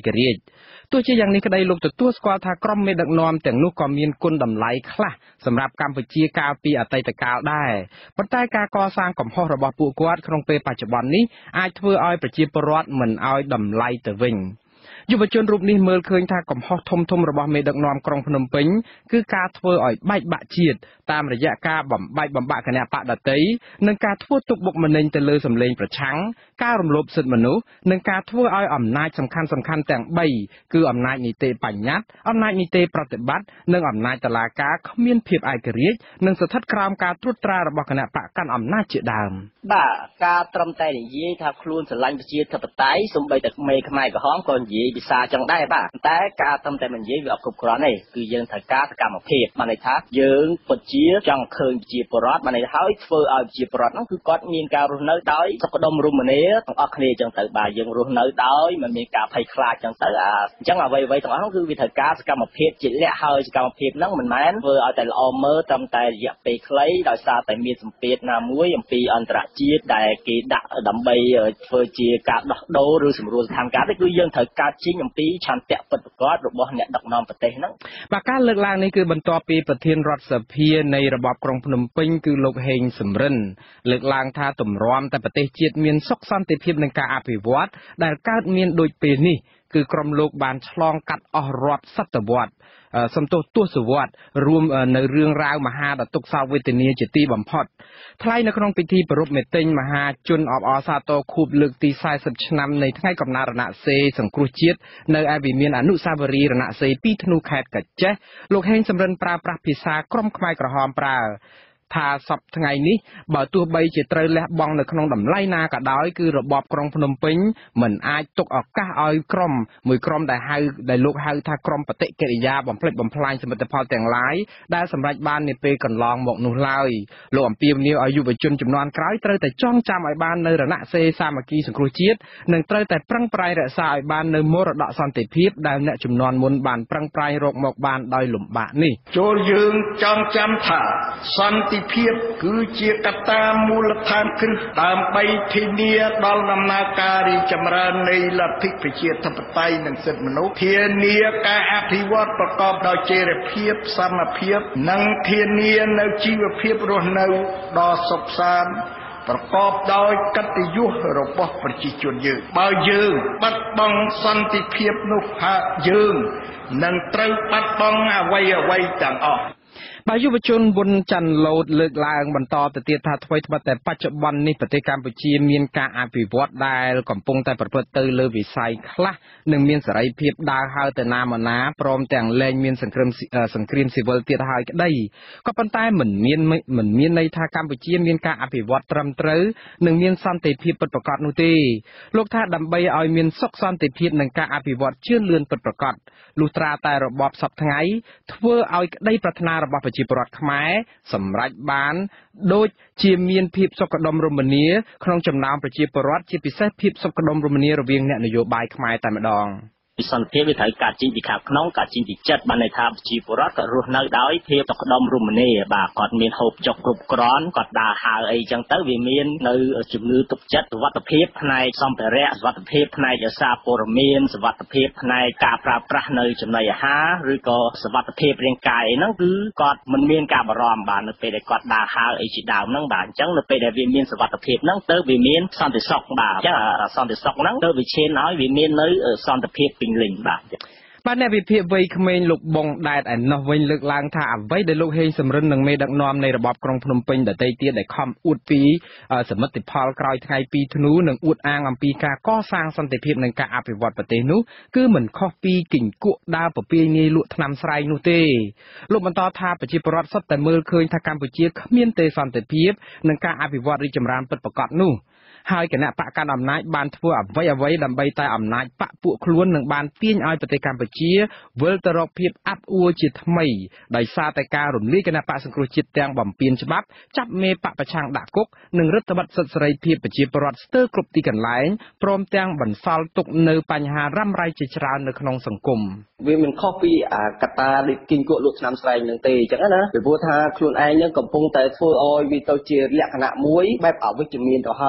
ទោះជាយ៉ាងនេះក្តីលោកទទួលស្គាល់ថាក្រុមមេដឹកនាំទាំងនោះក៏មានគុណតម្លៃខ្លះសម្រាប់កម្ពុជាកាលពីអតីតកាលដែរប៉ុន្តែការកសាងកំហុសរបស់ពួកគាត់ក្នុងពេលបច្ចុប្បន្ននេះអាចធ្វើឲ្យប្រជាពលរដ្ឋមិនឲ្យតម្លៃទៅវិញយុវជនរូបនេះមើលឃើញថាកំហុសធំធំរបស់មេដឹកនាំក្រុងភ្នំពេញគឺការធ្វើឲ្យបែកបាក់ជាតិតាមរយៈការបំបែកបំបាក់គណបក្សដតីនិងការធ្វើទុកបុកម្នេញទៅលើសម្លេងប្រឆាំងការរំលោភសិទ្ធិមនុស្សនិងការធ្វើឲ្យអំណាចសំខាន់សំខាន់ទាំងបីគឺអំណាចនីតិបញ្ញត្តិអំណាចនីតិប្រតិបត្តិនិងអំណាចតុលាការគ្មានភាពឯករាជ្យនិងស្ថិតក្រោមការត្រួតត្រារបស់គណបក្សកាន់អំណាចជាដើមបាទការត្រឹមតែនិយាយថាខ្លួនស្រឡាញ់ប្រជាធិបតេយ្យសូម្បីតែមេខ្មែរក្រហមក៏និយាយភាសាចឹងដែរបាទតែការត្រឹមតែនិយាយវាអត់គ្រប់គ្រាន់ទេគឺយើងត្រូវការសកម្មភាពបានន័យថាយើងពិតជាចង់ឃើញប្រជាពលរដ្ឋបានន័យថាឲ្យធ្វើឲ្យប្រជាពលរដ្ឋហ្នឹងគឺគាត់មានការរស់នៅដោយសុខដុមរមនាទាំងអស់គ្នាចឹងទៅបាទយើងរស់នៅដោយមិនមានការភ័យខ្លាចចឹងទៅអាអញ្ចឹងអ្វីអ្វីទាំងអស់ហ្នឹងគឺវាត្រូវការសកម្មភាពជាលក្ខហើយសកម្មភាពហ្នឹងមិនមែនធ្វើឲ្យតែល្អមើលត្រឹមតែរយៈពេលខ្លីដោយសារតែមានសម្ពាធណាមួយអំពីអន្តរជាតិដែលគេដាក់ដើម្បីធ្វើជាការដោះដូរឬសម្រួលស្ថានភាពនេះគឺយើងត្រូវកើតចេញអំពីឆន្ទៈពិតប្រាកដរបស់អ្នកដឹកនាំប្រទេសហ្នឹងបាទការលើកឡើងនេះគឺបន្ទាប់ពីប្រធានរដ្ឋសភានៃរបបក្រុងភ្នំពេញគឺលោកហេងសំរិនលើកឡើងថាទម្រាំតែប្រទេសជាតិមានសុខសន្តិភាពនិងការអភិវឌ្ឍដែលកើតមានដូចពេលនេះគឺក្រុមលោកបានឆ្លងកាត់អស់រាប់សតវត្សរ៍សំទោសទសវត្សរ៍រួមនៅរឿងរ៉ាវមហាដ៏ទុក្ខសោកវេទនាជាទីបំផុតថ្លែងនៅក្នុងពិធីប្រពៃមេតិញមហាជនអបអរសាទរខួបលើកទីសែសិបឆ្នាំនៃថ្ងៃកំណើតរណសិរ្សសង្គ្រោះជាតិនៅឯវិមានអនុស្សាវរីយ៍រណសិរ្សពីធ្នូខេត្តកាចេះលោកហេងសំរិនប្រើប្រាស់ភាសាក្រុមខ្មែរក្រហមប្រើថាសប្តាហ៍ថ្ងៃនេះបើទោះបីជាត្រូវលះបង់នៅក្នុងតម្លៃណាក៏ដោយគឺរបបក្រុងភ្នំពេញមិនអាចទុកឱកាសឲ្យក្រុមមួយក្រុមដែលហៅដែលលោកហៅថាក្រុមបតិកិរិយាបំផ្លិចបំផ្លាញសមិទ្ធផលទាំងឡាយដែលសម្រេចបាននាពេលកន្លងមកនោះឡើយលោកអំពាវនាវឲ្យយុវជនជំនាន់ក្រោយត្រូវតែចងចាំឲ្យបាននៅរណសិរ្សសាមគ្គីសង្គ្រោះជាតិនិងត្រូវតែប្រឹងប្រែងរក្សាឲ្យបាននៅមរតកសន្តិភាពដែលអ្នកជំនាន់មុនបានប្រឹងប្រែងរកមកបានដោយលំបាកនេះចូលយើងចងចាំថាសន្តិភាពគឺជាកត្តាមូលដ្ឋានគ្រឹះដើម្បីធានាដល់ដំណើរការរីកចម្រើននៃលទ្ធិប្រជាធិបតេយ្យនិងសិទ្ធិមនុស្សធានាការអភិវឌ្ឍប្រកបដោយចីរភាពសមភាពនិងធានានៅជីវភាពរស់នៅដ៏សុខសាន្តប្រកបដោយកតញ្ញូរបស់ប្រជាជនយើងបើយើងបាត់បង់សន្តិភាពនោះហាក់យើងនឹងត្រូវបាត់បង់អ្វីអ្វីទាំងអស់បាទយុវជនវុនច័ន្ទលូតលើកឡើងបន្តទៅទៀតថាថ្មីត្បិតតែបច្ចុប្បន្ននេះប្រទេសកម្ពុជាមានការអភិវឌ្ឍដែលកំពុងតែប្រព្រឹត្តទៅលើវិស័យខ្លះនិងមានសេរីភាពដើរហើរទៅណាមកណាព្រមទាំងលែងមានសង្គ្រាមសង្គ្រាមស៊ីវិលទៀតហើយក្តីក៏ប៉ុន្តែមិនមានមិនមានន័យថាកម្ពុជាមានការអភិវឌ្ឍត្រឹមត្រូវនិងមានសន្តិភាពពិតប្រាកដនោះទេលោកថាដើម្បីឲ្យមានសុខសន្តិភាពនិងការអភិវឌ្ឍជឿនលឿនពិតប្រាកដលុះត្រាតែរបបសពថ្ងៃធ្វើឲ្យក្តីប្រាថ្នារបស់ប្រជាពលរដ្ឋខ្មែរសម្រេចបានដូចជាមានភាពសុខដុមរមនាក្នុងចំណោមប្រជាពលរដ្ឋជាពិសេសភាពសុខដុមរមនារវាងអ្នកនយោបាយខ្មែរតែម្ដងសន្តិភាពវាត្រូវការចេញពីខាងក្នុងការចេញពីចិត្តបានន័យថាប្រជាពលរដ្ឋក៏រស់នៅដោយភាពសុខដុមរមនាបាទគាត់មានហូបចុកគ្រប់គ្រាន់គាត់ដើរហើរអីចឹងទៅវាមាននៅជំនឿទុកចិត្តសុវត្ថិភាពផ្នែកសម្ភារៈសុវត្ថិភាពផ្នែកសារព័ត៌មានសុវត្ថិភាពផ្នែកការប្រើប្រាស់នៅចំណីអាហារឬក៏សុវត្ថិភាពរាងកាយអីហ្នឹងគឺគាត់មិនមានការបារម្ភបាទនៅពេលដែលគាត់ដើរហើរអីជាដើមហ្នឹងបាទអញ្ចឹងនៅពេលដែលវាមានសុវត្ថិភាពហ្នឹងទៅវាមានសន្តិសុខបាទអញ្ចឹងសន្តិសុខហ្នឹងទៅវាឈានឲ្យវាមាននៅសន្តិភាពពេញលេញបាទបាទអ្នកវិភាគវ័យក្មេងលោកបងដែតឯណោះវិញលើកឡើងថាអ្វីដែលលោកហេងសំរិននិងមេដឹកនាំនៃរបបក្រុងភ្នំពេញដទៃទៀតដែលខំអួតពីសមិទ្ធផលក្រោយថ្ងៃពីរធ្នូនិងអួតអាងអំពីការកសាងសន្តិភាពនិងការអភិវឌ្ឍប្រទេសនោះគឺមិនខុសពីគញ្គក់ដើរពពាយងាយលក់ថ្នាំស្រែកនោះទេលោកបន្តថាប្រជាពលរដ្ឋសុទ្ធតែមើលឃើញថាកម្ពុជាគ្មានទេសន្តិភាពនិងការអភិវឌ្ឍរីកចម្រើនពិតប្រាកដនោះហើយគណៈបកកាន់អំណាចបានធ្វើអ្វីអ្វីដើម្បីតែអំណាចបកពួកខ្លួននឹងបានទាញឲ្យប្រទេសកម្ពុជាវិលទៅរកភាពអាប់អួរជាថ្មីដោយសារតែការរំលាយគណៈបកសង្គ្រោះជាតិទាំងបំពេញច្បាប់ចាប់មេបកប្រឆាំងដាក់គុកនិងរដ្ឋបတ်សិទ្ធិសេរីភាពប្រជាពលរដ្ឋស្ទើរគ្រប់ទីកន្លែងព្រមទាំងបន្សល់ទុកនៅបញ្ហារ៉ាំរ៉ៃជាច្រើននៅក្នុងសង្គមវាមិនខុសពីអាកត្តាដែលគិញគក់លក់ឆ្នាំស្រែកនឹងទេអញ្ចឹងណាពីព្រោះថាខ្លួនឯងនឹងកំពុងតែធ្វើឲ្យវាទៅជាលក្ខណៈមួយបែបអវិជ្ជមានទៅហើយពីព្រោះ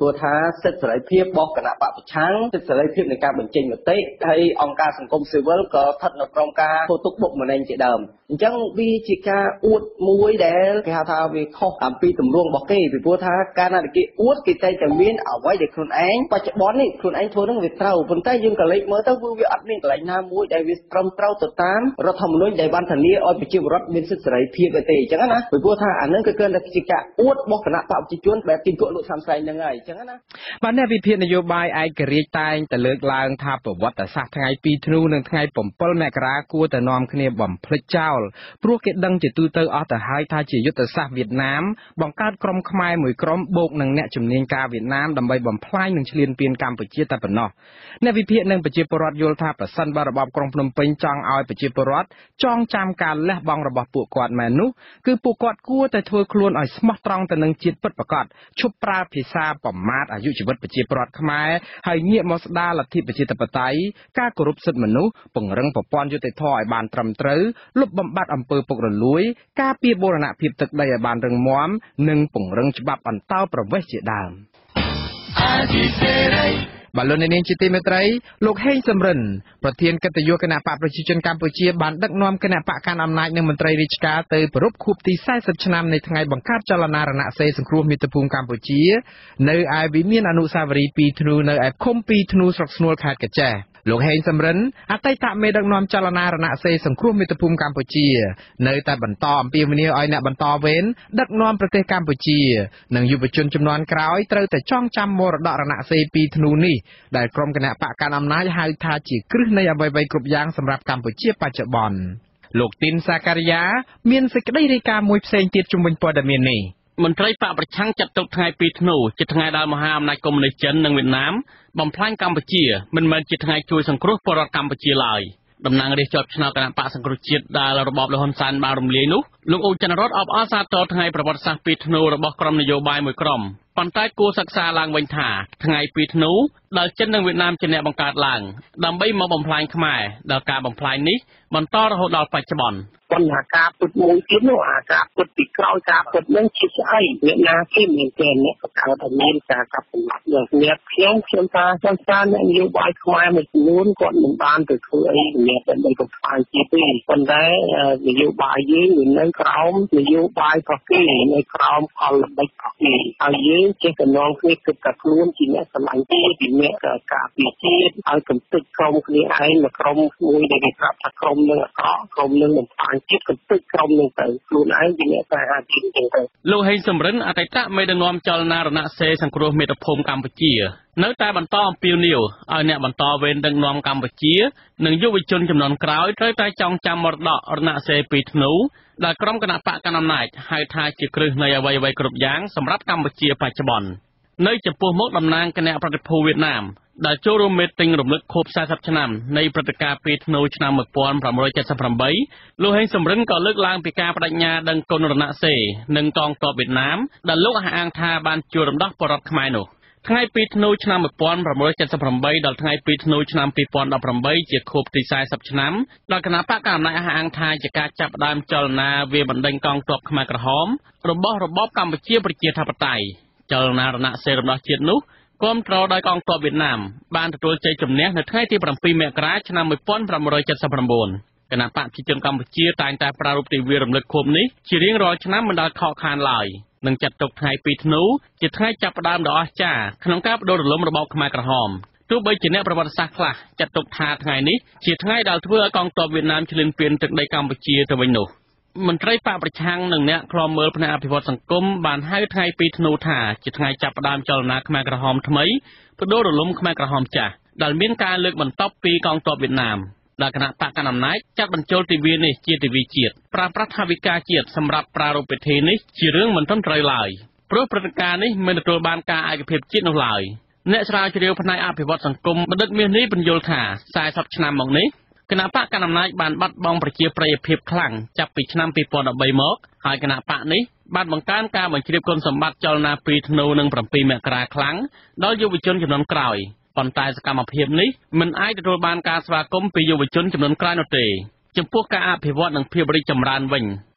ថាសិទ្ធិសេរីភាពរបស់គណៈបព្វប្រឆាំងសិទ្ធិសេរីភាពនៃការបញ្ចេញមតិហើយអង្គការសង្គមស៊ីវិលក៏ស្ថិតនៅក្នុងការធ្វើទុកបុកម្នេញជាដើមអញ្ចឹងវាជាការអួតមួយដែលគេហៅថាវាខុសអំពីទម្រង់របស់គេពីព្រោះថាការណាគេអួតគេតែតែមានអ្វីដែលខ្លួនឯងបច្ចុប្បន្ននេះខ្លួនឯងធ្វើនឹងវាត្រូវប៉ុន្តែយើងក៏លេចមើលទៅវាអត់មានកន្លែងណាមួយដែលវាត្រឹមត្រូវទៅតាមរដ្ឋធម្មនុញ្ញដែលបានធានាឲ្យប្រជាពលរដ្ឋមានសិទ្ធិសេរីភាពទេអញ្ចឹងណាពីព្រោះថាអានឹងគឺគឺតែជាការអួតរបស់គណៈបព្វជិជនបែបទីពួកលោកសំស្រីហ្នឹងហើយអញ្ចឹងណាបាទអ្នកវិភាគនយោបាយឯករាជ្យតែងតែលើកឡើងថាប្រវត្តិសាស្ត្រថ្ងៃពីរធ្នូនិងថ្ងៃ7មករាគួរតែនាំគ្នាបំភ្លេចចោលព្រោះគេដឹងជាទូទៅអស់ទៅហើយថាជាយុទ្ធសាស្ត្រវៀតណាមបង្កើតក្រុមខ្មែរមួយក្រុមបូកនឹងអ្នកជំនាញការវៀតណាមដើម្បីបំផ្លាញនិងឈ្លានពានកម្ពុជាតែប៉ុណ្ណោះអ្នកវិភាគនិងប្រជាពលរដ្ឋយល់ថាប្រសិនបើរបបក្រុងភ្នំពេញចង់ឲ្យប្រជាពលរដ្ឋចងចាំការលះបង់របស់ពួកគាត់មែននោះគឺពួកគាត់គួរតែធ្វើខ្លួនឲ្យស្មោះត្រង់ទៅនឹងជាតិពិតប្រាកដឈប់ប្រើភាសាប្រមាថអាយុជីវិតប្រជាពលរដ្ឋខ្មែរហើយងាកមកស្ដារលទ្ធិប្រជាធិបតេយ្យការគោរពសិទ្ធិមនុស្សពង្រឹងប្រព័ន្ធយុត្តិធម៌ឲ្យបានត្រឹមត្រូវលុបបំបាត់អំពើពុករលួយការពារបូរណភាពទឹកដីឲ្យបានរឹងមាំនិងពង្រឹងច្បាប់អន្តោប្រវេសន៍ជាដើមបាទលោកនាងជាទីមេត្រីលោកហេងសំរិនប្រធានកិត្តិយសគណៈបកប្រជាជនកម្ពុជាបានដឹកនាំគណៈបកកាន់អំណាចនិងមន្ត្រីរាជការទៅប្រពខួបទីសែសិបឆ្នាំនៃថ្ងៃបង្កើតចលនារណសិរ្សសង្គ្រោះមាតុភូមិកម្ពុជានៅឯវិមានអនុស្សាវរីយ៍ពីរធ្នូនៅឯឃុំពីរធ្នូស្រុកស្នួលខេត្តកាចេះលោកហេងសំរិនអតីតមេដឹកនាំចលនារណសិរ្សសង្គ្រោះមាតុភូមិកម្ពុជានៅតែបន្តអំពាវនាវឲ្យអ្នកបន្តវេនដឹកនាំប្រទេសកម្ពុជានិងយុវជនជំនាន់ក្រោយត្រូវតែចងចាំមរតករណសិរ្សពីរធ្នូនេះដែលក្រុមគណៈបកកណ្ដាលអំណាចហៅថាជាគ្រឹះនៃអ្វីៗគ្រប់យ៉ាងសម្រាប់កម្ពុជាបច្ចុប្បន្នលោកទីនសាការីយ៉ាមានសេចក្តីរាយការណ៍មួយផ្សេងទៀតជុំវិញព័ត៌មាននេះមន្ត្រីបកប្រឆាំងចាត់ទុកថ្ងៃពីរធ្នូជាថ្ងៃដែលមហាអំណាចកុម្មុយនីសចិននិងវៀតណាមបំផ្លាញកម្ពុជាមិនមែនជាថ្ងៃជួយសង្គ្រោះពលរដ្ឋកម្ពុជាឡើយតំណាងរាស្ត្រជាប់ឆ្នោតគណៈបកសង្គ្រោះជាតិដែលរបបលហ៊ុនសែនបានរំលាយនោះលោកអ៊ូចន្ទរតអបអរសាទរថ្ងៃប្រវត្តិសាស្ត្រពីរធ្នូរបស់ក្រុមនយោបាយមួយក្រុមប៉ុន្តែគួរសិក្សាឡើងវិញថាថ្ងៃពីរធ្នូដែលចិននិងវៀតណាមជាអ្នកបង្កើតឡើងដើម្បីមកបំផ្លាញខ្មែរដែលការបំផ្លាញនេះបន្តរហូតដល់បច្ចុប្បន្នបញ្ហាការពុតមួយទៀតនោះអាការពុតពីក្រោយការពុតនឹងជាស្អីអ្នកណាគេមានតែអ្នកបង្កើតឲ្យមានការកាប់សម្លាប់យ៉ាងនេះខ្ញុំខ្ញុំថាសំខាន់អ្នកនយោបាយខ្មែរមួយចំនួនគាត់មិនបានទៅធ្វើអីអ្នកដើម្បីបំផ្លាញជាតិទេប៉ុន្តែនយោបាយយើងនៅក្រោមនយោបាយរបស់គេនៅក្រោមផលល្បិចរបស់គេហើយយើងចេះតែនាំគ្នាគិតថាខ្លួនជាអ្នកស្រឡាញ់ជាតិជាអ្នកការពារជាតិឲ្យកំទេចក្រុមគ្នាឯងមកក្រុមមួយដែលគេប្រាប់ថាក្រុមនឹងអាក្រក់ក្រុមនឹងបំផ្លាញជាតិកំទេចក្រុមនឹងទៅខ្លួនឯងជាអ្នកសាហាវជាងទៅលោកហេងសំរិនអតីតមេដឹកនាំចលនារណសិរ្សសង្គ្រោះមាតុភូមិកម្ពុជានៅតែបន្តអំពាវនាវឲ្យអ្នកបន្តវេនដឹកនាំកម្ពុជានិងយុវជនចំនួនក្រោយត្រូវតែចងចាំមរតករណសិរ្សពីរធ្នូដែលក្រុមគណៈបកកណ្ដាលអំណាចហៅថាជាគ្រឹះនៃអ្វីៗគ្រប់យ៉ាងសម្រាប់កម្ពុជាបច្ចុប្បន្ននៅចំពោះមុខតំណាងគណៈប្រតិភូវៀតណាមដែលចូលរួមមេតិញរំលឹកខួបសែសិបឆ្នាំនៃព្រឹត្តិការណ៍ពីរធ្នូឆ្នាំmột nghìn tám trăm七十八លោកហេងសំរិនក៏លើកឡើងពីការបដិញ្ញាដឹងគុណរណសិរ្សនិងកងទ័ពវៀតណាមដែលលោកអះអាងថាបានជួយរំដោះពលរដ្ឋខ្មែរនោះថ្ងៃពីរធ្នូឆ្នាំmột nghìn tám trăm七十八ដល់ថ្ងៃពីរធ្នូឆ្នាំពីរពាន់ដប់ប្រាំបីជាខួបទីសែសិបឆ្នាំដែលគណៈបកកណ្ដាលអំណាចអះអាងថាជាការចាប់ផ្ដើមចលនាវាបណ្ដេញកងទ័ពខ្មែរក្រហមរបស់របបកម្ពុជាប្រជាធិបតេយ្យចលនារណសិរ្សរំដោះជាតិនោះគាំទ្រដោយកងទ័ពវៀតណាមបានទទួលជ័យជំនះនៅថ្ងៃទីប្រាំពីរមករាឆ្នាំmột nghìn tám trăm七十八គណៈបកប្រជាជនកម្ពុជាតែងតែប្រារព្ធទិវារំលឹកខួបនេះជារៀងរាល់ឆ្នាំមិនដែលខកខានឡើយនិងចាត់ទុកថ្ងៃពីរធ្នូជាថ្ងៃចាប់ផ្ដើមដ៏អស្ចារ្យក្នុងការបដិរលំរបបខ្មែរក្រហមទោះបីជាអ្នកប្រវត្តិសាស្ត្រខ្លះចាត់ទុកថាថ្ងៃនេះជាថ្ងៃដែលធ្វើឲ្យកងទ័ពវៀតណាមឈ្លានពានទឹកដីកម្ពុជាទៅវិញនោះមន្ត្រីបកប្រឆាំងនិងអ្នកឃ្លាំមើលផ្នែកអភិវឌ្ឍសង្គមបានហៅថ្ងៃពីរធ្នូថាជាថ្ងៃចាប់ផ្ដើមចលនាខ្មែរក្រហមថ្មីបដូររលំខ្មែរក្រហមចាស់ដែលមានការលើកបន្ទប់ពីកងទ័ពវៀតណាមដែលគណៈបកកណ្ដាលអំណាចចាត់បញ្ចូលទិវានេះជាទិវាជាតិប្រើប្រាស់ថវិកាជាតិសម្រាប់ប្រារព្ធពិធីនេះជារឿងមិនត្រឹមត្រូវឡើយព្រោះព្រឹត្តិការណ៍នេះមិនទទួលបានការឯកភាពជាតិនោះឡើយអ្នកស្រាវជ្រាវផ្នែកអភិវឌ្ឍសង្គមបណ្ឌិតមាសនេះបញ្យល់ថាខ្សែសពឆ្នាំមកនេះគណៈបកកណ្ដាលអំណាចបានបាត់បង់ប្រជាប្រិយភាពខ្លាំងចាប់ពីឆ្នាំពីរពាន់ដប់បីមកហើយគណៈបកនេះបានបង្កើនការបញ្ជ្រាបគុណសម្បត្តិចលនាពីរធ្នូនិងប្រាំពីរមករាខ្លាំងដល់យុវជនចំនួនក្រោយប៉ុន្តែសកម្មភាពនេះមិនអាចទទួលបានការស្វាគមន៍ពីយុវជនចំនួនក្រោយនោះទេចំពោះការអភិវឌ្ឍនិងភាពរីកចម្រើនវិញ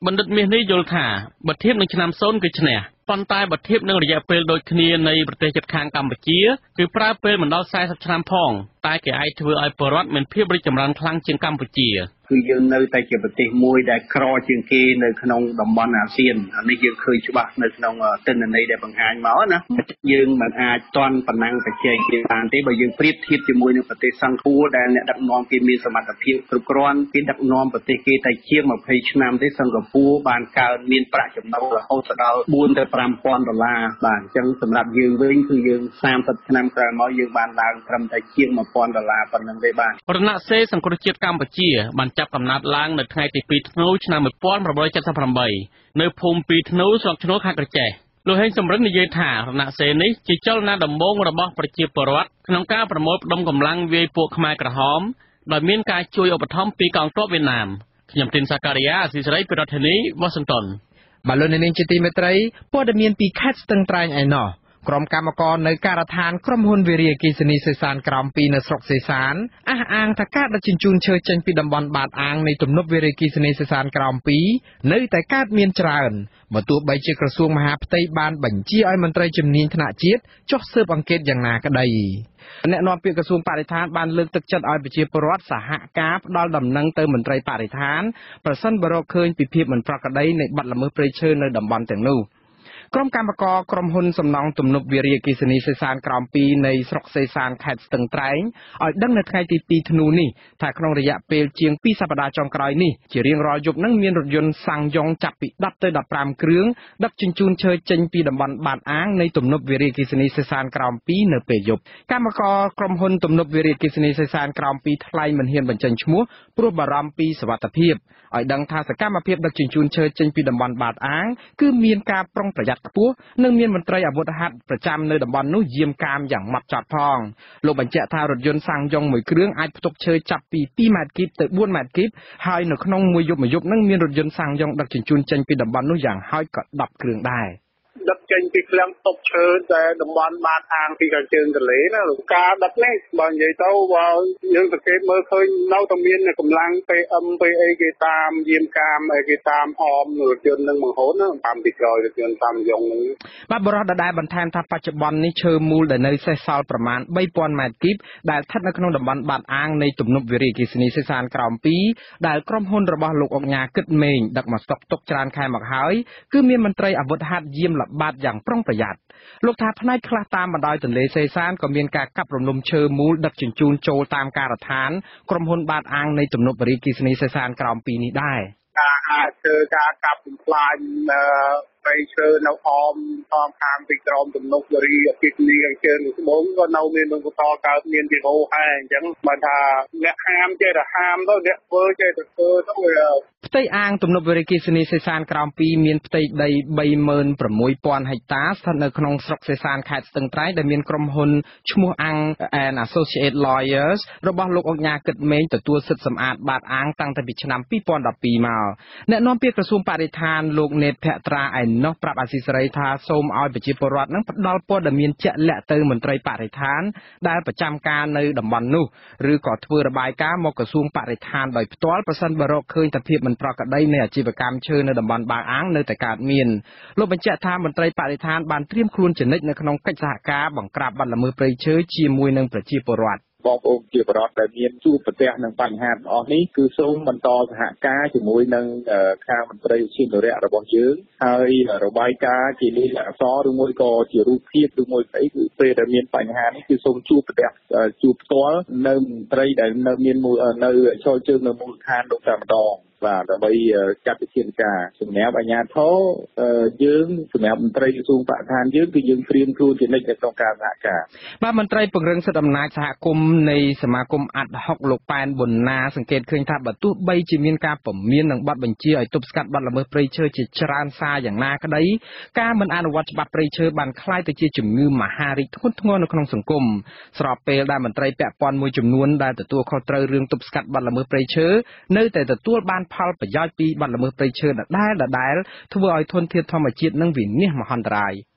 បណ្ឌិតមាសនេះយល់ថាបើធៀបនឹងឆ្នាំសូន្យគឺឈ្នះប៉ុន្តែបើធៀបនឹងរយៈពេលដូចគ្នានៃប្រទេសជិតខាងកម្ពុជាគឺប្រើពេលមិនដល់สี่สิบឆ្នាំផងតែគេអាចធ្វើឲ្យពលរដ្ឋមានភាពរីកចម្រើនខ្លាំងជាងកម្ពុជាគឺយើងនៅតែជាប្រទេសមួយដែលក្រជាងគេនៅក្នុងតំបន់អាស៊ានអានេះយើងឃើញច្បាស់នៅក្នុងទិន្នន័យដែលបង្ហាញមកណាយើងមិនអាចទាន់ប៉ុណ្ណឹងបច្ចេកទេសបានទេបើយើងប្រៀបធៀបជាមួយនឹងប្រទេសសិង្ហបុរីដែលអ្នកដឹកនាំគេមានសមត្ថភាពគ្រប់គ្រាន់គេដឹកនាំប្រទេសគេតែជាងยี่สิบឆ្នាំទេសិង្ហបុរីបានកើនមានប្រាក់ចំណូលរហូតដល់fourទៅfiveពាន់ដុល្លារបាទអញ្ចឹងសម្រាប់យើងវិញគឺយើងthirtyឆ្នាំក្រោយមកយើងបានឡើងត្រឹមតែជាងone thousandដុល្លារប៉ុណ្ណឹងទេបាទរណសេរីសង្គ្រោះជាតិកម្ពុជាបានចាប់កំណើតឡើងនៅថ្ងៃទីtwoធ្នូឆ្នាំnineteen seventy-eightនៅភូមិពីរធ្នូស្រុកឈ្នួលខេត្តក្រចេះលោកហេងសំរិននិយាយថារណសេរីនេះជាចលនាដំបូងរបស់ប្រជាពលរដ្ឋក្នុងការប្រមូលផ្ដុំកម្លាំងវាយពួកខ្មែរក្រហមដោយមានការជួយឧបត្ថម្ភពីកងទ័ពវៀតណាមខ្ញុំទីនសាការីយ៉ាអស៊ីសេរីពីរដ្ឋធានី Washington បាទលោកនាងជាទីមេត្រីព័ត៌មានពីខេត្តស្ទឹងត្រែងឯណោះក្រុមកម្មករនៅការដ្ឋានក្រុមហ៊ុនវារីអគ្គិសនីសេសានក្រោមtwoនៅស្រុកសេសានអះអាងថាការដឹកជញ្ជូនឈើចេញពីតំបន់បាតអាងនៃទំនប់វារីអគ្គិសនីសេសានក្រោមtwoនៅតែកើតមានច្រើនបើទោះបីជាក្រសួងមហាផ្ទៃបានបញ្ជាឲ្យមន្ត្រីជំនាញថ្នាក់ជាតិចុះស៊ើបអង្កេតយ៉ាងណាក្តីអ្នកនាំពាក្យក្រសួងបរិស្ថានបានលើកទឹកចិត្តឲ្យប្រជាពលរដ្ឋសហការផ្ដល់ដំណឹងទៅមន្ត្រីបរិស្ថានប្រសិនបើរកឃើញពីភាពមិនប្រក្រតីនៃបទល្មើសព្រៃឈើនៅតំបន់ទាំងនោះក្រុមកម្មករក្រុមហ៊ុនសំណង់ទំនប់វារីអគ្គិសនីសេសានក្រោមtwoនៃស្រុកសេសានខេត្តស្ទឹងត្រែងឲ្យដឹងនៅថ្ងៃទីtwoធ្នូនេះថាក្នុងរយៈពេលជាងtwoសប្តាហ៍ចុងក្រោយនេះជារៀងរាល់យប់នឹងមានរថយន្តសាំងយ៉ុងចាប់ពីtenទៅfifteenគ្រឿងដឹកជញ្ជូនឈើចេញពីតំបន់បាតអាងនៃទំនប់វារីអគ្គិសនីសេសានក្រោមtwoនៅពេលយប់កម្មករក្រុមហ៊ុនទំនប់វារីអគ្គិសនីសេសានក្រោមtwoថ្លែងមិនហ៊ានបញ្ចេញឈ្មោះព្រោះបារម្ភពីសុវត្ថិភាពឲ្យដឹងថាសកម្មភាពដឹកជញ្ជូនឈើចេញពីតំបន់បាតអាងគឺមានការប្រុងប្រយ័ត្នខ្ពស់និងមានមន្ត្រីអាវុធហត្ថប្រចាំនៅតំបន់នោះយាមកាមយ៉ាងម៉ត់ចត់ផងលោកបញ្ជាក់ថារថយន្តសាំងយ៉ុងមួយគ្រឿងអាចផ្ទុកឈើចាប់ពីtwoម៉ែត្រគីបទៅfourម៉ែត្រគីបហើយនៅក្នុងមួយយប់មួយយប់នឹងមានរថយន្តសាំងយ៉ុងដឹកជញ្ជូនចេញពីតំបន់នោះយ៉ាងហោចក៏tenគ្រឿងដែរដឹកចេញពីឃ្លាំងតុបឈើតែតំបន់បាតអាងពីខាងជើងទន្លេណាលោកការដឹកនេះបើនិយាយទៅបើយើងសង្កេតមើលឃើញនៅតែមានកម្លាំង P M ពីអីគេតាមយាមកាមអីគេតាមអមរថយន្តនឹងបង្ហូតតាមពីក្រោយរថយន្តតាមយ៉ុងនឹងបាទបរិះដដែលបន្ថែមថាបច្ចុប្បន្ននេះឈើមូលដែលនៅសេសសល់ប្រមាណthree thousandម៉ែត្រគីបដែលស្ថិតនៅក្នុងតំបន់បាតអាងនៃទំនប់វារីអគ្គិសនីសេសានក្រោមtwoដែលក្រុមហ៊ុនរបស់លោកអុកញ៉ាគិតមេងដឹកមកស្តុកទុកច្រើនខែមកហើយគឺមានមន្ត្រីអាវុធហត្ថយាមល្បាតយ៉ាងប្រុងប្រយ័ត្នលោកថាផ្នែកខ្លះតាមបណ្ដោយទន្លេសេសានក៏មានការកាប់រំលំឈើមូលដឹកជញ្ជូនចូលតាមការដ្ឋានក្រុមហ៊ុនបាតអាងនៃទំនប់វារីអគ្គិសនីសេសានក្រោមtwoនេះដែរការអាចធ្វើការកាប់បំផ្លាញព្រៃឈើនៅអមតាមខាងពីក្រមទំនប់វារីអគ្គិសនីខាងជើងត្បូងក៏នៅមានបន្តកើតមានពីហូរហែអញ្ចឹងបើថាអ្នកហាមចេះតែហាមទៅអ្នកធ្វើចេះតែធ្វើទៅផ្ទៃអាងទំនប់វារីអគ្គិសនីសេសានក្រោមtwoមានផ្ទៃដីthree six thousandហិកតាស្ថិតនៅក្នុងស្រុកសេសានខេត្តស្ទឹងត្រែងដែលមានក្រុមហ៊ុនឈ្មោះ Ang and Associate Lawyers របស់លោកអុកញ៉ាគិតមេងទទួលសិទ្ធិសម្អាតបាតអាងតាំងតែពីឆ្នាំtwo thousand twelveមកអ្នកនាំពាក្យក្រសួងបរិស្ថានលោកនេតភក្ត្រាឯណោះប្រាប់អាស៊ីសេរីថាសូមឲ្យប្រជាពលរដ្ឋនឹងផ្ដល់ព័ត៌មានជាក់លាក់ទៅមន្ត្រីបរិស្ថានដែលប្រចាំការនៅតំបន់នោះឬក៏ធ្វើរបាយការណ៍មកក្រសួងបរិស្ថានដោយផ្ទាល់ប្រសិនបើរកឃើញថាភាពមិនប្រក្រតីនៃអាជីវកម្មឈើនៅតំបន់បាតអាងនៅតែកើតមានលោកបញ្ជាក់ថាមន្ត្រីបរិស្ថានបានត្រៀមខ្លួនជានិច្ចនៅក្នុងកិច្ចសហការបង្ក្រាបបទល្មើសព្រៃឈើជាមួយនឹងប្រជាពលរដ្ឋបងប្អូនជាបរិបទដែលមានជួបប្រទះនឹងបញ្ហាទាំងអស់នេះគឺសូមបន្តសហការជាមួយនឹងខាងមន្ត្រីវិជាអនុរិយរបស់យើងហើយរបាយការណ៍ជាលិខិតអក្សរឬមួយក៏ជារូបភាពឬមួយស្អីគឺពេលដែលមានបញ្ហានេះគឺសូមជួបប្រទះជួបផ្ទាល់នៅមន្ត្រីដែលនៅមាននៅចូលជើងនៅមូលដ្ឋាននោះតែម្ដងបាទដើម្បីចាត់វិធានការសម្រាប់អាជ្ញាធរយើងសម្រាប់មន្ត្រីក្រសួងបរិស្ថានយើងគឺយើងត្រៀមខ្លួនជានិច្ចក្នុងការសហការបាទមន្ត្រីពង្រឹងសិទ្ធិអំណាចសហគមន៍នៃសមាគមអាត់ហុកលោកប៉ែនប៊ុនណាសង្កេតឃើញថាបើទោះបីជាមានការពមៀននិងបទបញ្ជាឲ្យទប់ស្កាត់បទល្មើសព្រៃឈើជាច្រើនសារយ៉ាងណាក្តីការមិនអនុវត្តច្បាប់ព្រៃឈើបានคล้ายទៅជាជំងឺមហារីកធ្ងន់ធ្ងរនៅក្នុងសង្គមស្របពេលដែលមន្ត្រីពាក់ព័ន្ធមួយចំនួនដែលទទួលខុសត្រូវរឿងទប់ស្កាត់បទល្មើសព្រៃឈើនៅតែទទួលបានផលប្រយោជន៍ពីបទល្មើសព្រៃឈើដដែលដដែលធ្វើឲ្យធនធានធម្មជាតិនិងវិនាសមហន្តរាយ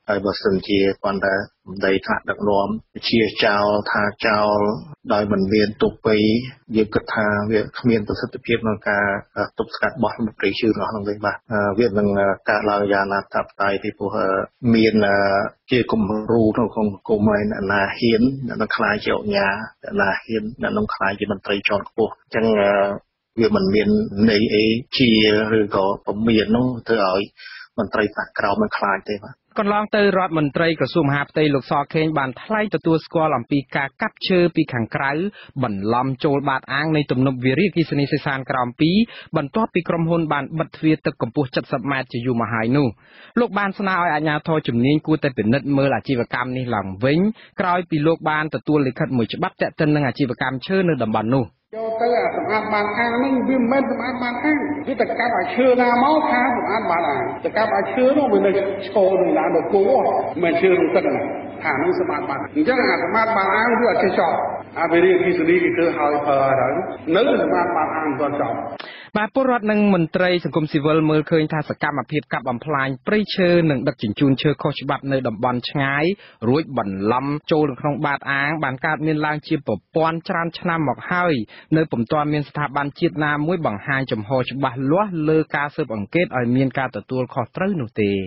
ហើយបើសិនជាគាត់តែដីថ្នាក់ដឹកនាំជាចោលថាចោលដោយមិនមានទុកពីយើងគិតថាវាគ្មានប្រសិទ្ធភាពក្នុងការទប់ស្កាត់បោះមន្ត្រីជឿរបស់នោះវិញបាទវានឹងកើតឡើងយ៉ាងណាតាប់តែពីព្រោះមានជាគំរូក្នុងក្នុងគុំឯណាហ៊ាននឹងខ្លាយជាអញ្ញាណាហ៊ាននឹងខ្លាយជាមន្ត្រីជាន់ខ្ពស់អញ្ចឹងវាមិនមានន័យអីជាឬក៏ពមៀននោះធ្វើឲ្យមន្ត្រីបកក្រោមនឹងខ្លាចទេបាទកន្លងទៅរដ្ឋមន្ត្រីក្រសួងមហាផ្ទៃលោកសខេងបានថ្លែងទទួលស្គាល់អំពីការកាប់ឈើពីខាងក្រៅបន្លំចូលបាតអាងនៃទំនប់វារីអគ្គិសនីសេសានក្រោមពីរបន្ទាប់ពីក្រុមហ៊ុនបានបិទទ្វារទឹកកម្ពស់เจ็ดสิบម៉ែត្រជាយូរមកហើយនោះលោកបានស្នើឲ្យអាជ្ញាធរជំនាញគួរតែពិនិត្យមើលអាជីវកម្មនេះឡើងវិញក្រោយពីលោកបានទទួលលិខិតមួយច្បាប់ទាក់ទិននឹងអាជីវកម្មឈើនៅតំបន់នោះចូលទៅអាសម្អាតបានអាងនេះវាមិនមែនសម្អាតបានអាងវាតែកាប់ឲ្យឈើណាមកថាសម្អាតបានអាងតែកាប់ឲ្យឈើនោះវានៅឈរនឹងណាដល់គោមិនឈើនឹងទឹកណាថានឹងសម្អាតបានអញ្ចឹងអាសម្អាតបានអាងវាអត់ចេះចប់អាវិរិយអគ្គិសនីគេធ្វើឲ្យប្រើហើយនៅសម្អាតបានអាងមិនទាន់ចប់បាទពលរដ្ឋនិងមន្ត្រីសង្គមស៊ីវិលមើលឃើញថាសកម្មភាពកាប់បំផ្លាញព្រៃឈើនិងដឹកជញ្ជូនឈើខុសច្បាប់នៅតំបន់ឆ្ងាយរួចបន្លំចូលក្នុងបាតអាងបានកើតមានឡើងជាប្រព័ន្ធច្រើនឆ្នាំមកហើយនៅពុំទាន់មានស្ថាប័នជាតិណាមួយបង្ហាញចំហច្បាស់លាស់លើការស៊ើបអង្កេតឲ្យមានការទទួលខុសត្រូវនោះទេ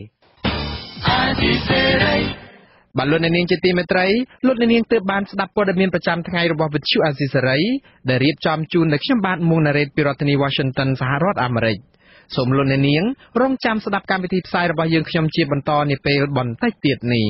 បាទលោកអ្នកនាងជាទីមេត្រីលោកអ្នកនាងទើបបានស្ដាប់ព័ត៌មានប្រចាំថ្ងៃរបស់វិទ្យុអាស៊ីសេរីដែលរៀបចំជូនដោយខ្ញុំបាទមុងណារ៉េតពីរដ្ឋធានី Washington សហរដ្ឋអាមេរិកសូមលោកអ្នកនាងរងចាំស្ដាប់កម្មវិធីផ្សាយរបស់យើងខ្ញុំជាបន្តនាពេលបន្តិចទៀតនេះ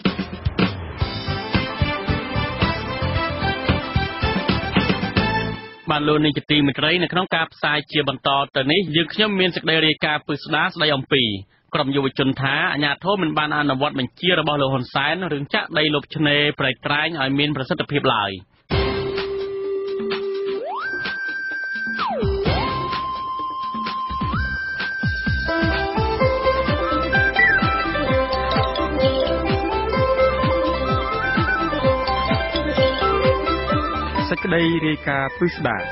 បាទលោកនាងជាទីមេត្រីនៅក្នុងការផ្សាយជាបន្តទៅនេះយើងខ្ញុំមានសេចក្តីរាយការណ៍ពិស្ដារស្ដីអំពីក្រុមយុវជនថាអាជ្ញាធរមិនបានអនុវត្តបញ្ជារបស់លោកហ៊ុនសែនរឿងចាក់ដីលុបឆ្នេរប្រៃក្រែងឲ្យមានប្រសិទ្ធភាពឡើយសេចក្តីរាយការណ៍ពិស្ដារ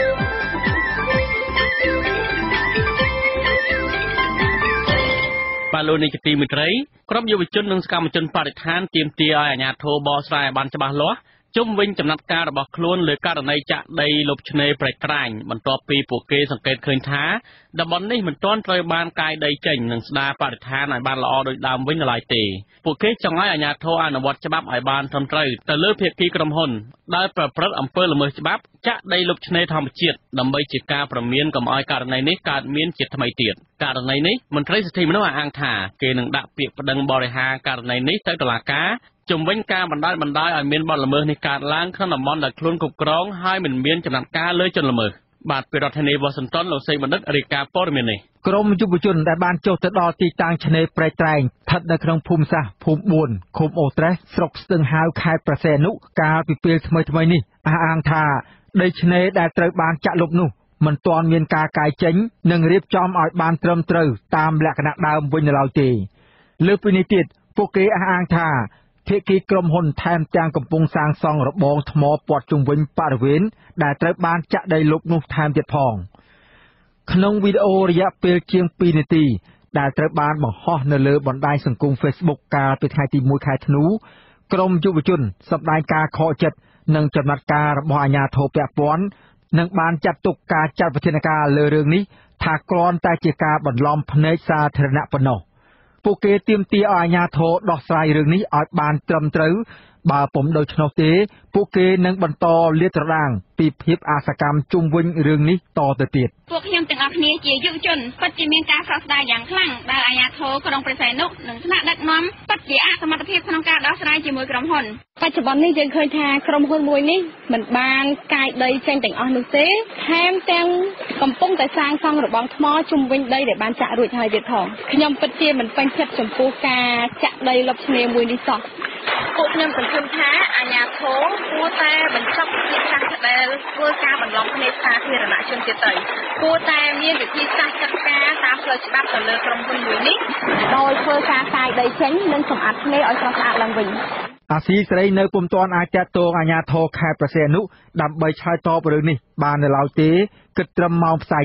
បាទលោកនាយកទីមេត្រីក្រុមយុវជននិងសកម្មជនបរិស្ថានទាមទារឲ្យអាជ្ញាធរបកស្រាយឲ្យបានច្បាស់លាស់ជុំវិញចំណាត់ការរបស់ខ្លួនលើករណីចាក់ដីលុបឆ្នេរប្រៃក្រែងបន្ទាប់ពីពួកគេសង្កេតឃើញថាតំបន់នេះមិនទាន់ត្រូវបានកាយដីចេញនិងស្ដារបរិស្ថានឲ្យបានល្អដូចដើមវិញនៅឡើយទេពួកគេចង់ឲ្យអាជ្ញាធរអនុវត្តច្បាប់ឲ្យបានត្រឹមត្រូវទៅលើភាគីក្រុមហ៊ុនដែលប្រព្រឹត្តអំពើល្មើសច្បាប់ចាក់ដីលុបឆ្នេរធម្មជាតិដើម្បីជាការប្រមានកុំឲ្យករណីនេះកើតមានជាថ្មីទៀតករណីនេះមន្ត្រីសិទ្ធិមនុស្សអះអាងថាគេនឹងដាក់ពាក្យប្តឹងបរិហារករណីនេះទៅតុលាការជំវិញការបណ្ដាលបណ្ដោយឲ្យមានបទល្មើសនេះកើតឡើងក្នុងតំបន់ដែលខ្លួនគ្រប់គ្រងហើយមិនមានចំណាត់ការលើជនល្មើសបាទពីរដ្ឋធានីវ៉ាស៊ីនតោនលោកសេបណ្ឌិតរាយការណ៍ព័ត៌មាននេះក្រុមយុវជនដែលបានចុះទៅដល់ទីតាំងឆ្នេរប្រៃក្រែងស្ថិតនៅក្នុងភូមិសាស្ត្រភូមិបួនឃុំអូត្រេសស្រុកស្ទឹងហាវខេត្តព្រះសីហនុកាលពីពេលថ្មីថ្មីនេះអះអាងថាដីឆ្នេរដែលត្រូវបានចាក់លុបនោះមិនទាន់មានការកាយចេញនិងរៀបចំឲ្យបានត្រឹមត្រូវតាមលក្ខណៈដើមវិញនៅឡើយទេលើពីនេះទៀតពួកគេអះអាងថាភាគីក្រុមហ៊ុនថែមទាំងកំពុងសាងសង់របងថ្មព័ទ្ធជុំវិញបរិវេណដែលត្រូវបានចាក់ដីលុបនោះថែមទៀតផងក្នុងវីដេអូរយៈពេលជាងពីរនាទីដែលត្រូវបានបង្ហោះនៅលើបណ្ដាញសង្គម Facebook កាលពីថ្ងៃទីមួយខែធ្នូក្រុមយុវជនសម្ដែងការខកចិត្តនិងចំណាត់ការរបស់អាជ្ញាធរពាក់ព័ន្ធនិងបានចាត់ទុកការចាត់វិធានការលើរឿងនេះថាគ្រាន់តែជាការបន្លំភ្នែកសាធារណៈប៉ុណ្ណោះពួកគេទាមទារឲ្យអាជ្ញាធរដោះស្រាយរឿងនេះឲ្យបានត្រឹមត្រូវបើពុំដូច្នោះទេពួកគេនឹងបន្តលាតត្រដាងពីភាពអសកម្មជុំវិញរឿងនេះតទៅទៀតពួកខ្ញុំទាំងអស់គ្នាជាយុវជនពិតជាមានការសោកស្ដាយយ៉ាងខ្លាំងដែលអាជ្ញាធរក្រុងព្រះសីហនុនិងថ្នាក់ដឹកនាំពិតជាអសមត្ថភាពក្នុងការដោះស្រាយជាមួយក្រុមហ៊ុនបច្ចុប្បន្ននេះយើងឃើញថាក្រុមហ៊ុនមួយនេះមិនបានកាយដីចេញទាំងអស់នោះទេថែមទាំងកំពុងតែសាងសង់របងថ្មជុំវិញដីដែលបានចាក់រួចហើយទៀតផងខ្ញុំពិតជាមិនពេញចិត្តចំពោះការចាក់ដីលុបឆ្នេរមួយនេះសោះពួកខ្ញុំសង្ឃឹមថាអាជ្ញាធរគួរតែបញ្ចប់កិច្ចការដែលធ្វើការបន្លំភ្នែកសាធារណជនទៀតទៅគួរតែមានវិធីសាស្ត្រចាត់ការតាមផ្លូវច្បាប់ទៅលើក្រុមហ៊ុនមួយនេះដោយធ្វើការកាយដីចេញនិងសម្អាតឆ្នេរឲ្យស្រស់ស្អាតឡើងវិញអាស៊ីសេរីនៅពុំទាន់អាចតាក់ទងអាជ្ញាធរខេត្តព្រះសីហនុដើម្បីឆ្លើយតបរឿងនេះបាននៅឡើយទេគិតត្រឹមម៉ោងផ្សាយនេះ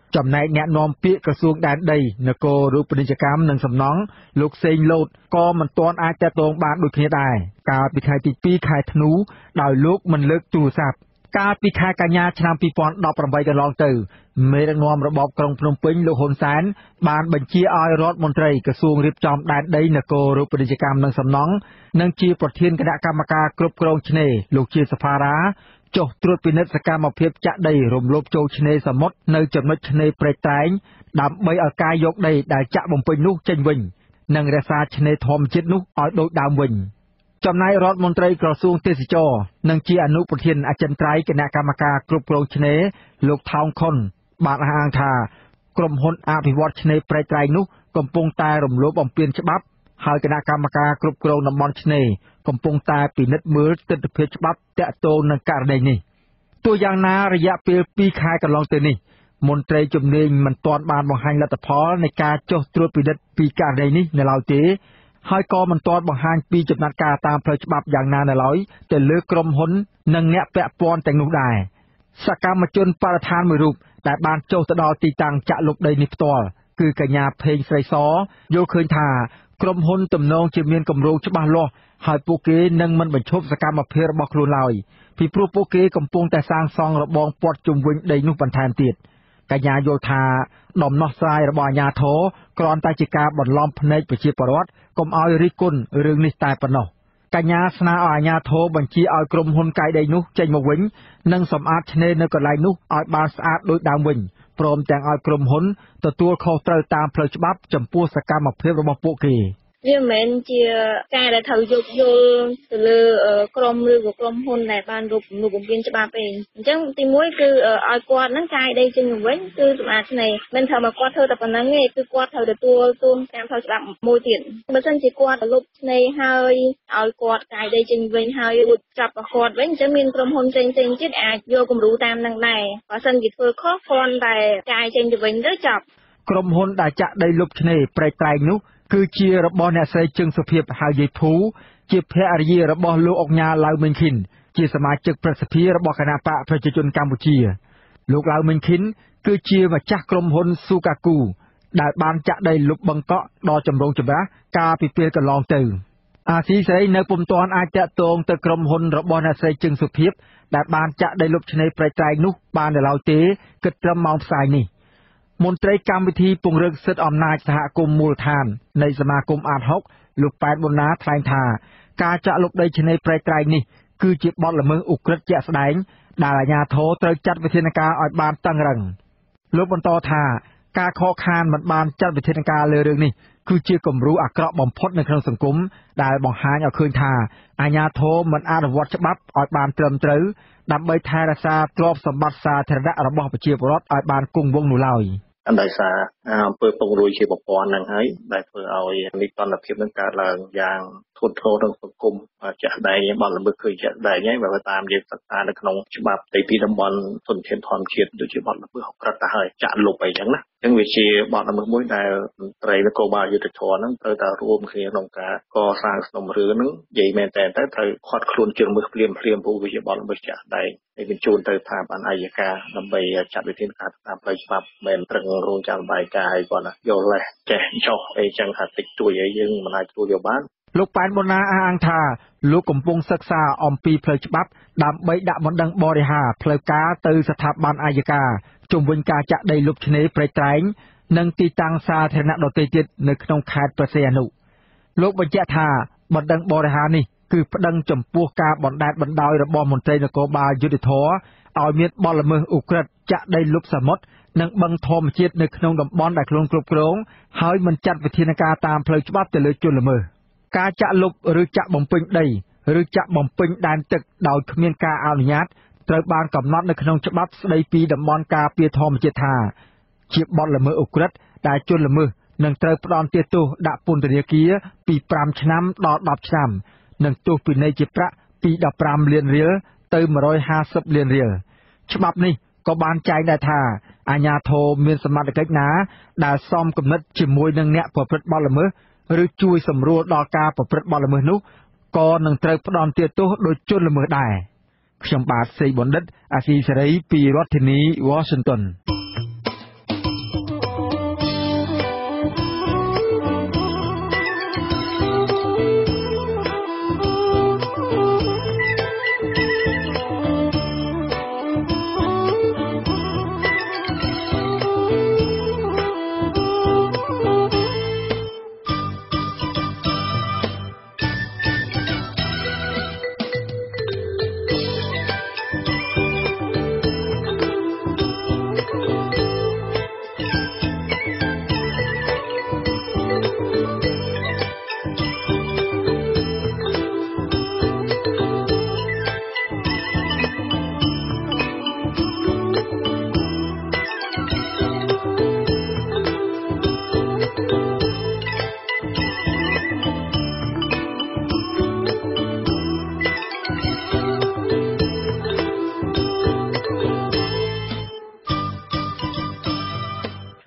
ចំណែកអ្នកនាំពាក្យក្រសួងដែនដីនគររូបនីយកម្មនិងសំណង់លោកសេងលូតក៏មិនទាន់អាចតាក់ទងបានដូចគ្នាដែរកាលពីខែទីពីរខែធ្នូដោយលោកមិនលើកទូរស័ព្ទកាលពីខែកញ្ញាឆ្នាំពីរពាន់ដប់ប្រាំបីកន្លងទៅមេដឹកនាំរបបក្រុងភ្នំពេញលោកហ៊ុនសែនបានបញ្ជាឲ្យរដ្ឋមន្ត្រីក្រសួងរៀបចំដែនដីនគររូបនីយកម្មនិងសំណង់និងជាប្រធានគណៈកម្មការគ្រប់គ្រងឆ្នេរលោកជាសភារាចុះត្រួតពិនិត្យសកម្មភាពចាក់ដីរំលោភចូលឆ្នេរសមុទ្រនៅចំណុចឆ្នេរព្រែកតែងដើម្បីឲ្យការយកដីដែលចាក់បំពេញនោះចេញវិញនិងរក្សាឆ្នេរធម្មជាតិនោះឲ្យដូចដើមវិញចំណែករដ្ឋមន្ត្រីក្រសួងទេសចរនិងជាអនុប្រធានអចិន្ត្រៃយ៍គណៈកម្មការគ្រប់គ្រងឆ្នេរលោកថោងខុនបានអះអាងថាក្រុមហ៊ុនអភិវឌ្ឍឆ្នេរព្រែកតែងនោះកំពុងតែរំលោភបំពានច្បាប់ហើយគណៈកម្មការគ្រប់គ្រងតំបន់ឆ្នេរកំពុងតែពិនិត្យមើលទិដ្ឋភាពច្បាប់តាក់ទងនឹងករណីនេះទោះយ៉ាងណារយៈពេលពីរខែកន្លងទៅនេះមន្ត្រីជំនាញមិនទាន់បានបង្ហាញលទ្ធផលនៃការចុះត្រួតពិនិត្យពីករណីនេះនៅឡើយទេហើយក៏មិនទាន់បង្ហាញពីចំណាត់ការតាមផ្លូវច្បាប់យ៉ាងណានៅឡើយទៅលើក្រុមហ៊ុននិងអ្នកពាក់ព័ន្ធទាំងនោះដែរសកម្មជនបរិស្ថានមួយរូបដែលបានចុះទៅដល់ទីតាំងចាក់លុបដីនេះផ្ទាល់គឺកញ្ញាភេងស្រីសយល់ឃើញថាក្រុមហ៊ុនទំនងជាមានគម្រោងច្បាស់លាស់ហើយពួកគេនឹងមិនបញ្ឈប់សកម្មភាពរបស់ខ្លួនឡើយពីព្រោះពួកគេកំពុងតែសាងសង់របងព័ទ្ធជុំវិញដីនោះបន្ថែមទៀតកញ្ញាយល់ថាដំណោះស្រាយរបស់អាជ្ញាធរគ្រាន់តែជាការបន្លំភ្នែកប្រជាពលរដ្ឋកុំឲ្យរិះគន់រឿងនេះតែប៉ុណ្ណោះកញ្ញាស្នើឲ្យអាជ្ញាធរបញ្ជាឲ្យក្រុមហ៊ុនកាយដីនោះចេញមកវិញនិងសម្អាតឆ្នេរនៅកន្លែងនោះឲ្យបានស្អាតដូចដើមវិញព្រមទាំងឲ្យក្រុមហ៊ុនទទួលខុសត្រូវតាមផ្លូវច្បាប់ចំពោះសកម្មភាពរបស់ពួកគេវាមិនមែនជាការដែលត្រូវយកយល់ទៅលើក្រុមឬក៏ក្រុមហ៊ុនដែលបានរកទំនុកបំពេញច្បាប់ទេអញ្ចឹងទីមួយគឺឲ្យគាត់ហ្នឹងកាយដីចេញមកវិញគឺសម្អាតឆ្នេរមិនថាមកគាត់ធ្វើតែប៉ុណ្្នឹងទេគឺគាត់ត្រូវទទួលទូនតាមផ្លូវច្បាប់មួយទៀតបើមិនជាគាត់លុបឆ្នេរហើយឲ្យគាត់កាយដីចេញវិញហើយរួចចាប់ប្រគាត់វិញអញ្ចឹងមានក្រុមហ៊ុនផ្សេងៗទៀតអាចយកគំរូតាមនឹងដែរបើសិនជាធ្វើខុសគ្រាន់តែកាយចេញទៅវិញទៅចាប់ក្រុមហ៊ុនដែលចាក់ដីលុបឆ្នេរព្រែកតែងនោះគឺជារបស់អ្នកស្រីជឹងសុភាពហៅយាយភូជាភរិយារបស់លោកអុកញ៉ាឡៅមេងឃិនជាសមាជិកប្រសិទ្ធិរបស់គណៈបកប្រជាជនកម្ពុជាលោកឡៅមេងឃិនគឺជាម្ចាស់ក្រុមហ៊ុនស៊ូកាគូដែលបានចាក់ដីលុបបឹងកក់ដល់ចម្រងចម្រាស់កាលពីពេលកន្លងទៅអាស៊ីសេរីនៅពុំទាន់អាចតាក់ទងទៅក្រុមហ៊ុនរបស់អ្នកស្រីជឹងសុភាពដែលបានចាក់ដីលុបឆ្នេរព្រែកតែងនោះបាននៅឡើយទេគិតត្រឹមម៉ោងផ្សាយនេះមន្ត្រីកម្មវិធីពង្រឹងសិទ្ធិអំណាចសហគមន៍មូលដ្ឋាននៃសមាគមអាតហុកលោកប៉ែតប៊ុនណាថ្លែងថាការចាក់លុបដីឆ្នេរព្រែកតែងនេះគឺជាបទល្មើសឧក្រិដ្ឋជាក់ស្ដែងដែលអាជ្ញាធរត្រូវចាត់វិធានការឲ្យបានតឹងរ៉ឹងលោកបន្តថាការខកខានមិនបានចាត់វិធានការលើរឿងនេះគឺជាគំរូអាក្រក់បំផុតនៅក្នុងសង្គមដែលបង្ហាញឲ្យឃើញថាអាជ្ញាធរមិនអនុវត្តច្បាប់ឲ្យបានត្រឹមត្រូវដើម្បីថែរក្សាទ្រព្យសម្បត្តិសាធារណៈរបស់ប្រជាពលរដ្ឋឲ្យបានគង់វង្សនោះឡើយដោយសារអំពើពុករលួយជាប្រព័ន្ធហ្នឹងហើយដែលធ្វើឲ្យនីតិរដ្ឋភាពនឹងកើតឡើងយ៉ាងធ្ងន់ធ្ងរក្នុងសង្គមជាក់ស្ដែងបទល្មើសគឺជាក់ស្ដែងហើយបើតាមយើងសិក្សានៅក្នុងច្បាប់ទីពីតំបន់ធនធានធម្មជាតិដូចជាបទល្មើសក្រិតទៅហើយចាក់លុបអីចឹងណាអញ្ចឹងវាជាបទល្មើសមួយដែលមន្ត្រីនគរបាលយុត្តិធម៌ហ្នឹងត្រូវតែរួមគ្នាក្នុងការកសាងសំណុំរឿងហ្នឹងនិយាយមែនតើត្រូវខាត់ខ្លួនជាល្មើសភ្លាមភ្លាមព្រោះវាជាបទល្មើសជាក់ស្ដែងហើយបញ្ជូនទៅស្ថាប័នអัยការដើម្បីចាត់វិធានការតាមផ្លូវច្បាប់មិនត្រឹងរងចាំបាយការឲ្យគាត់យកលេសចេះចោះអីចឹងថាតិចតួចអីយើងមិនអាចទទួលយកបានលោកប៉ែនប៊ុនណាអះអាងថាលោកកំពុងសិក្សាអំពីផ្លូវច្បាប់ដើម្បីដាក់បណ្ដឹងបរិហារផ្លូវការទៅស្ថាប័នអัยការជុំវិញការចាក់ដីលុបឆ្នេរព្រែកតែងនិងទីតាំងសាធារណៈដទៃទៀតនៅក្នុងខេត្តព្រះសីហនុលោកបញ្ជាក់ថាបណ្ដឹងបរិហារនេះគឺប្តឹងចំពោះការបណ្តែតបណ្តោយរបស់មន្ត្រីនគរបាលយុត្តិធម៌ឲ្យមានបទល្មើសឧក្រិដ្ឋចាក់ដីលុបសមុទ្រនិងបឹងធម្មជាតិនៅក្នុងតំបន់ដែលខ្លួនគ្រប់គ្រងហើយមិនចាត់វិធានការតាមផ្លូវច្បាប់ទៅលើជនល្មើសការចាក់លុបឬចាក់បំពេញដីឬចាក់បំពេញដែនទឹកដោយគ្មានការអនុញ្ញាតត្រូវបានកំណត់នៅក្នុងច្បាប់ស្តីពីតំបន់ការពារធម្មជាតិថាជាបទល្មើសឧក្រិដ្ឋដែលជនល្មើសនឹងត្រូវផ្តន្ទាទោសដាក់ពន្ធនាគារពីប្រាំឆ្នាំដល់ដប់ឆ្នាំនិងទោសពិន័យជាប្រាក់ពីដប់ប្រាំលានរៀលទៅមួយរយហាសិបលានរៀលច្បាប់នេះក៏បានចែងដែរថាអាជ្ញាធរមានសមត្ថកិច្ចណាដែលសមគំនិតជាមួយនឹងអ្នកប្រព្រឹត្តបទល្មើសឬជួយសម្រួលដល់ការប្រព្រឹត្តបទល្មើសនោះក៏នឹងត្រូវផ្តន្ទាទោសដោយជនល្មើសដែរខ្ញុំបាទសេយបណ្ឌិតអាស៊ីសេរីពីរដ្ឋធានី Washington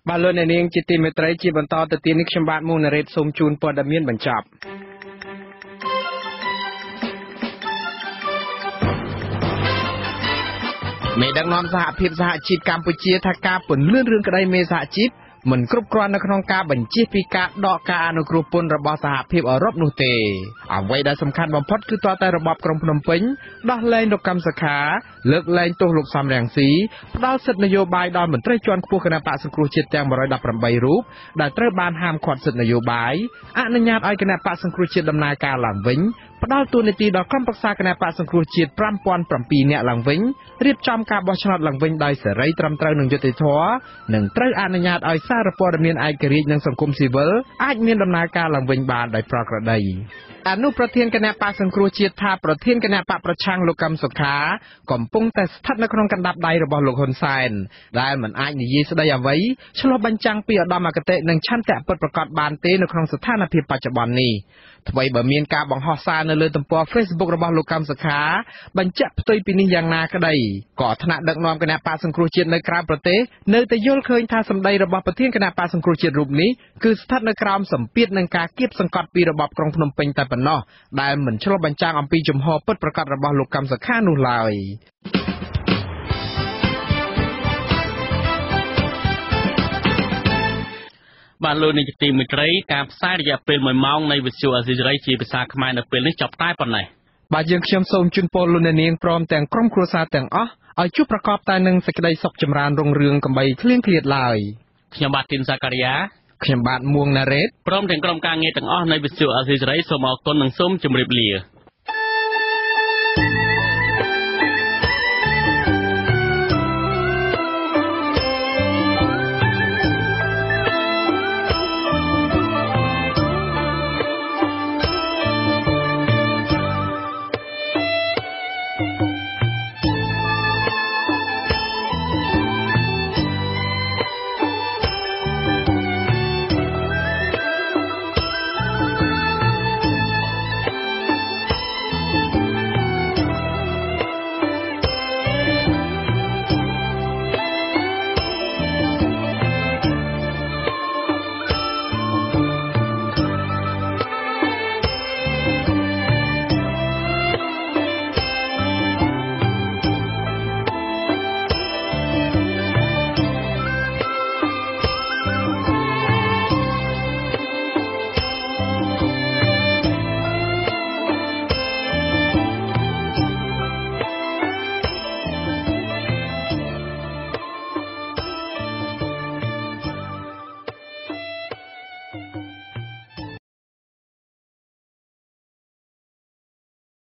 បាទលោកអ្នកនាងជាទីមេត្រីជាបន្តទៅទៀតនេះខ្ញុំបាទមុងណារ៉េតសូមជូនព័ត៌មានបញ្ចប់មេដឹកនាំសហភាពសហជីពកម្ពុជាថាការពន្លឿនរឿងក្តីមេសហជីពមិនគ្រប់គ្រាន់នៅក្នុងការបញ្ជាពីការដកការអនុគ្រោះពន្ធរបស់សហភាពអឺរ៉ុបនោះទេអ្វីដែលសំខាន់បំផុតគឺតតែរបបក្រុងភ្នំពេញដោះលែងលោកកម្មសខាលើកលែងទោសលោកសំរងស៊ីផ្ដល់សិទ្ធិនយោបាយដល់មន្ត្រីជាន់ខ្ពស់គណៈបក្សសង្គ្រោះជាតិទាំងmột trăm mười támរូបដែលត្រូវបានហាមឃាត់សិទ្ធិនយោបាយអនុញ្ញាតឲ្យគណៈបក្សសង្គ្រោះជាតិដំណើរការឡើងវិញផ្ដល់ទូនាទីដល់ក្រុមប្រឹក្សាគណៈបក្សសង្គ្រោះជាតិfive thousand sevenនាក់ឡើងវិញរៀបចំការបោះឆ្នោតឡើងវិញដោយសេរីត្រឹមត្រូវនឹងយុត្តិធម៌និងត្រូវអនុញ្ញាតឲ្យសារព័ត៌មានឯករាជ្យនិងសង្គមស៊ីវិលអាចមានដំណើរការឡើងវិញបានដោយប្រក្រតីអនុប្រធានគណៈបក្សសង្គ្រោះជាតិថាប្រធានគណៈបកប្រឆាំងលោកកឹមសុខាកំពុងតែស្ថិតនៅក្នុងកណ្ដាប់ដៃរបស់លោកហ៊ុនសែនដែលមិនអាចនិយាយស្ដីអ្វីឆ្លុះបញ្ចាំងពីឧត្តមគតិនិងឆន្ទៈពិតប្រាកដបានទេនៅក្នុងស្ថានភាពបច្ចុប្បន្ននេះថ្មីបើមានការបង្ហោះសារនៅលើទំព័រ Facebook របស់លោកកឹមសុខាបញ្ជាក់ផ្ទុយពីនេះយ៉ាងណាក្ដីក៏ថ្នាក់ដឹកនាំគណៈបក្សសង្គ្រោះជាតិនៅក្រៅប្រទេសនៅតែយល់ឃើញថាសម្ដីរបស់ប្រធានគណៈបក្សសង្គ្រោះជាតិរូបនេះគឺស្ថិតនៅក្រោមសម្ពាធនឹងការគៀបសង្កត់ពីរបបក្រុងភ្នំពេញតែប៉ុណ្ណោះដែលមិនឆ្លុះបញ្ចាំងអំពីជំហរពិតប្រាកដរបស់លោកកឹមសុខានោះឡើយបាទលោកនាយកទីមេត្រីការផ្សាយរយៈពេលoneម៉ោងនៃវិទ្យុអាស៊ីសេរីជាភាសាខ្មែរនៅពេលនេះចប់តែប៉ុណ្ណេះបាទយើងខ្ញុំសូមជូនពរលោកអ្នកនាងព្រមទាំងក្រុមគ្រួសារទាំងអស់ឲ្យជួបប្រកបតែនឹងសេចក្តីសុខចម្រើនរុងរឿងកំបីគ្លៀងគ្លាតឡើយខ្ញុំបាទទីនសាការីយ៉ាខ្ញុំបាទមួងណារ៉េតព្រមទាំងក្រុមការងារទាំងអស់នៃវិទ្យុអាស៊ីសេរីសូមអរគុណនិងសូមជម្រាបលា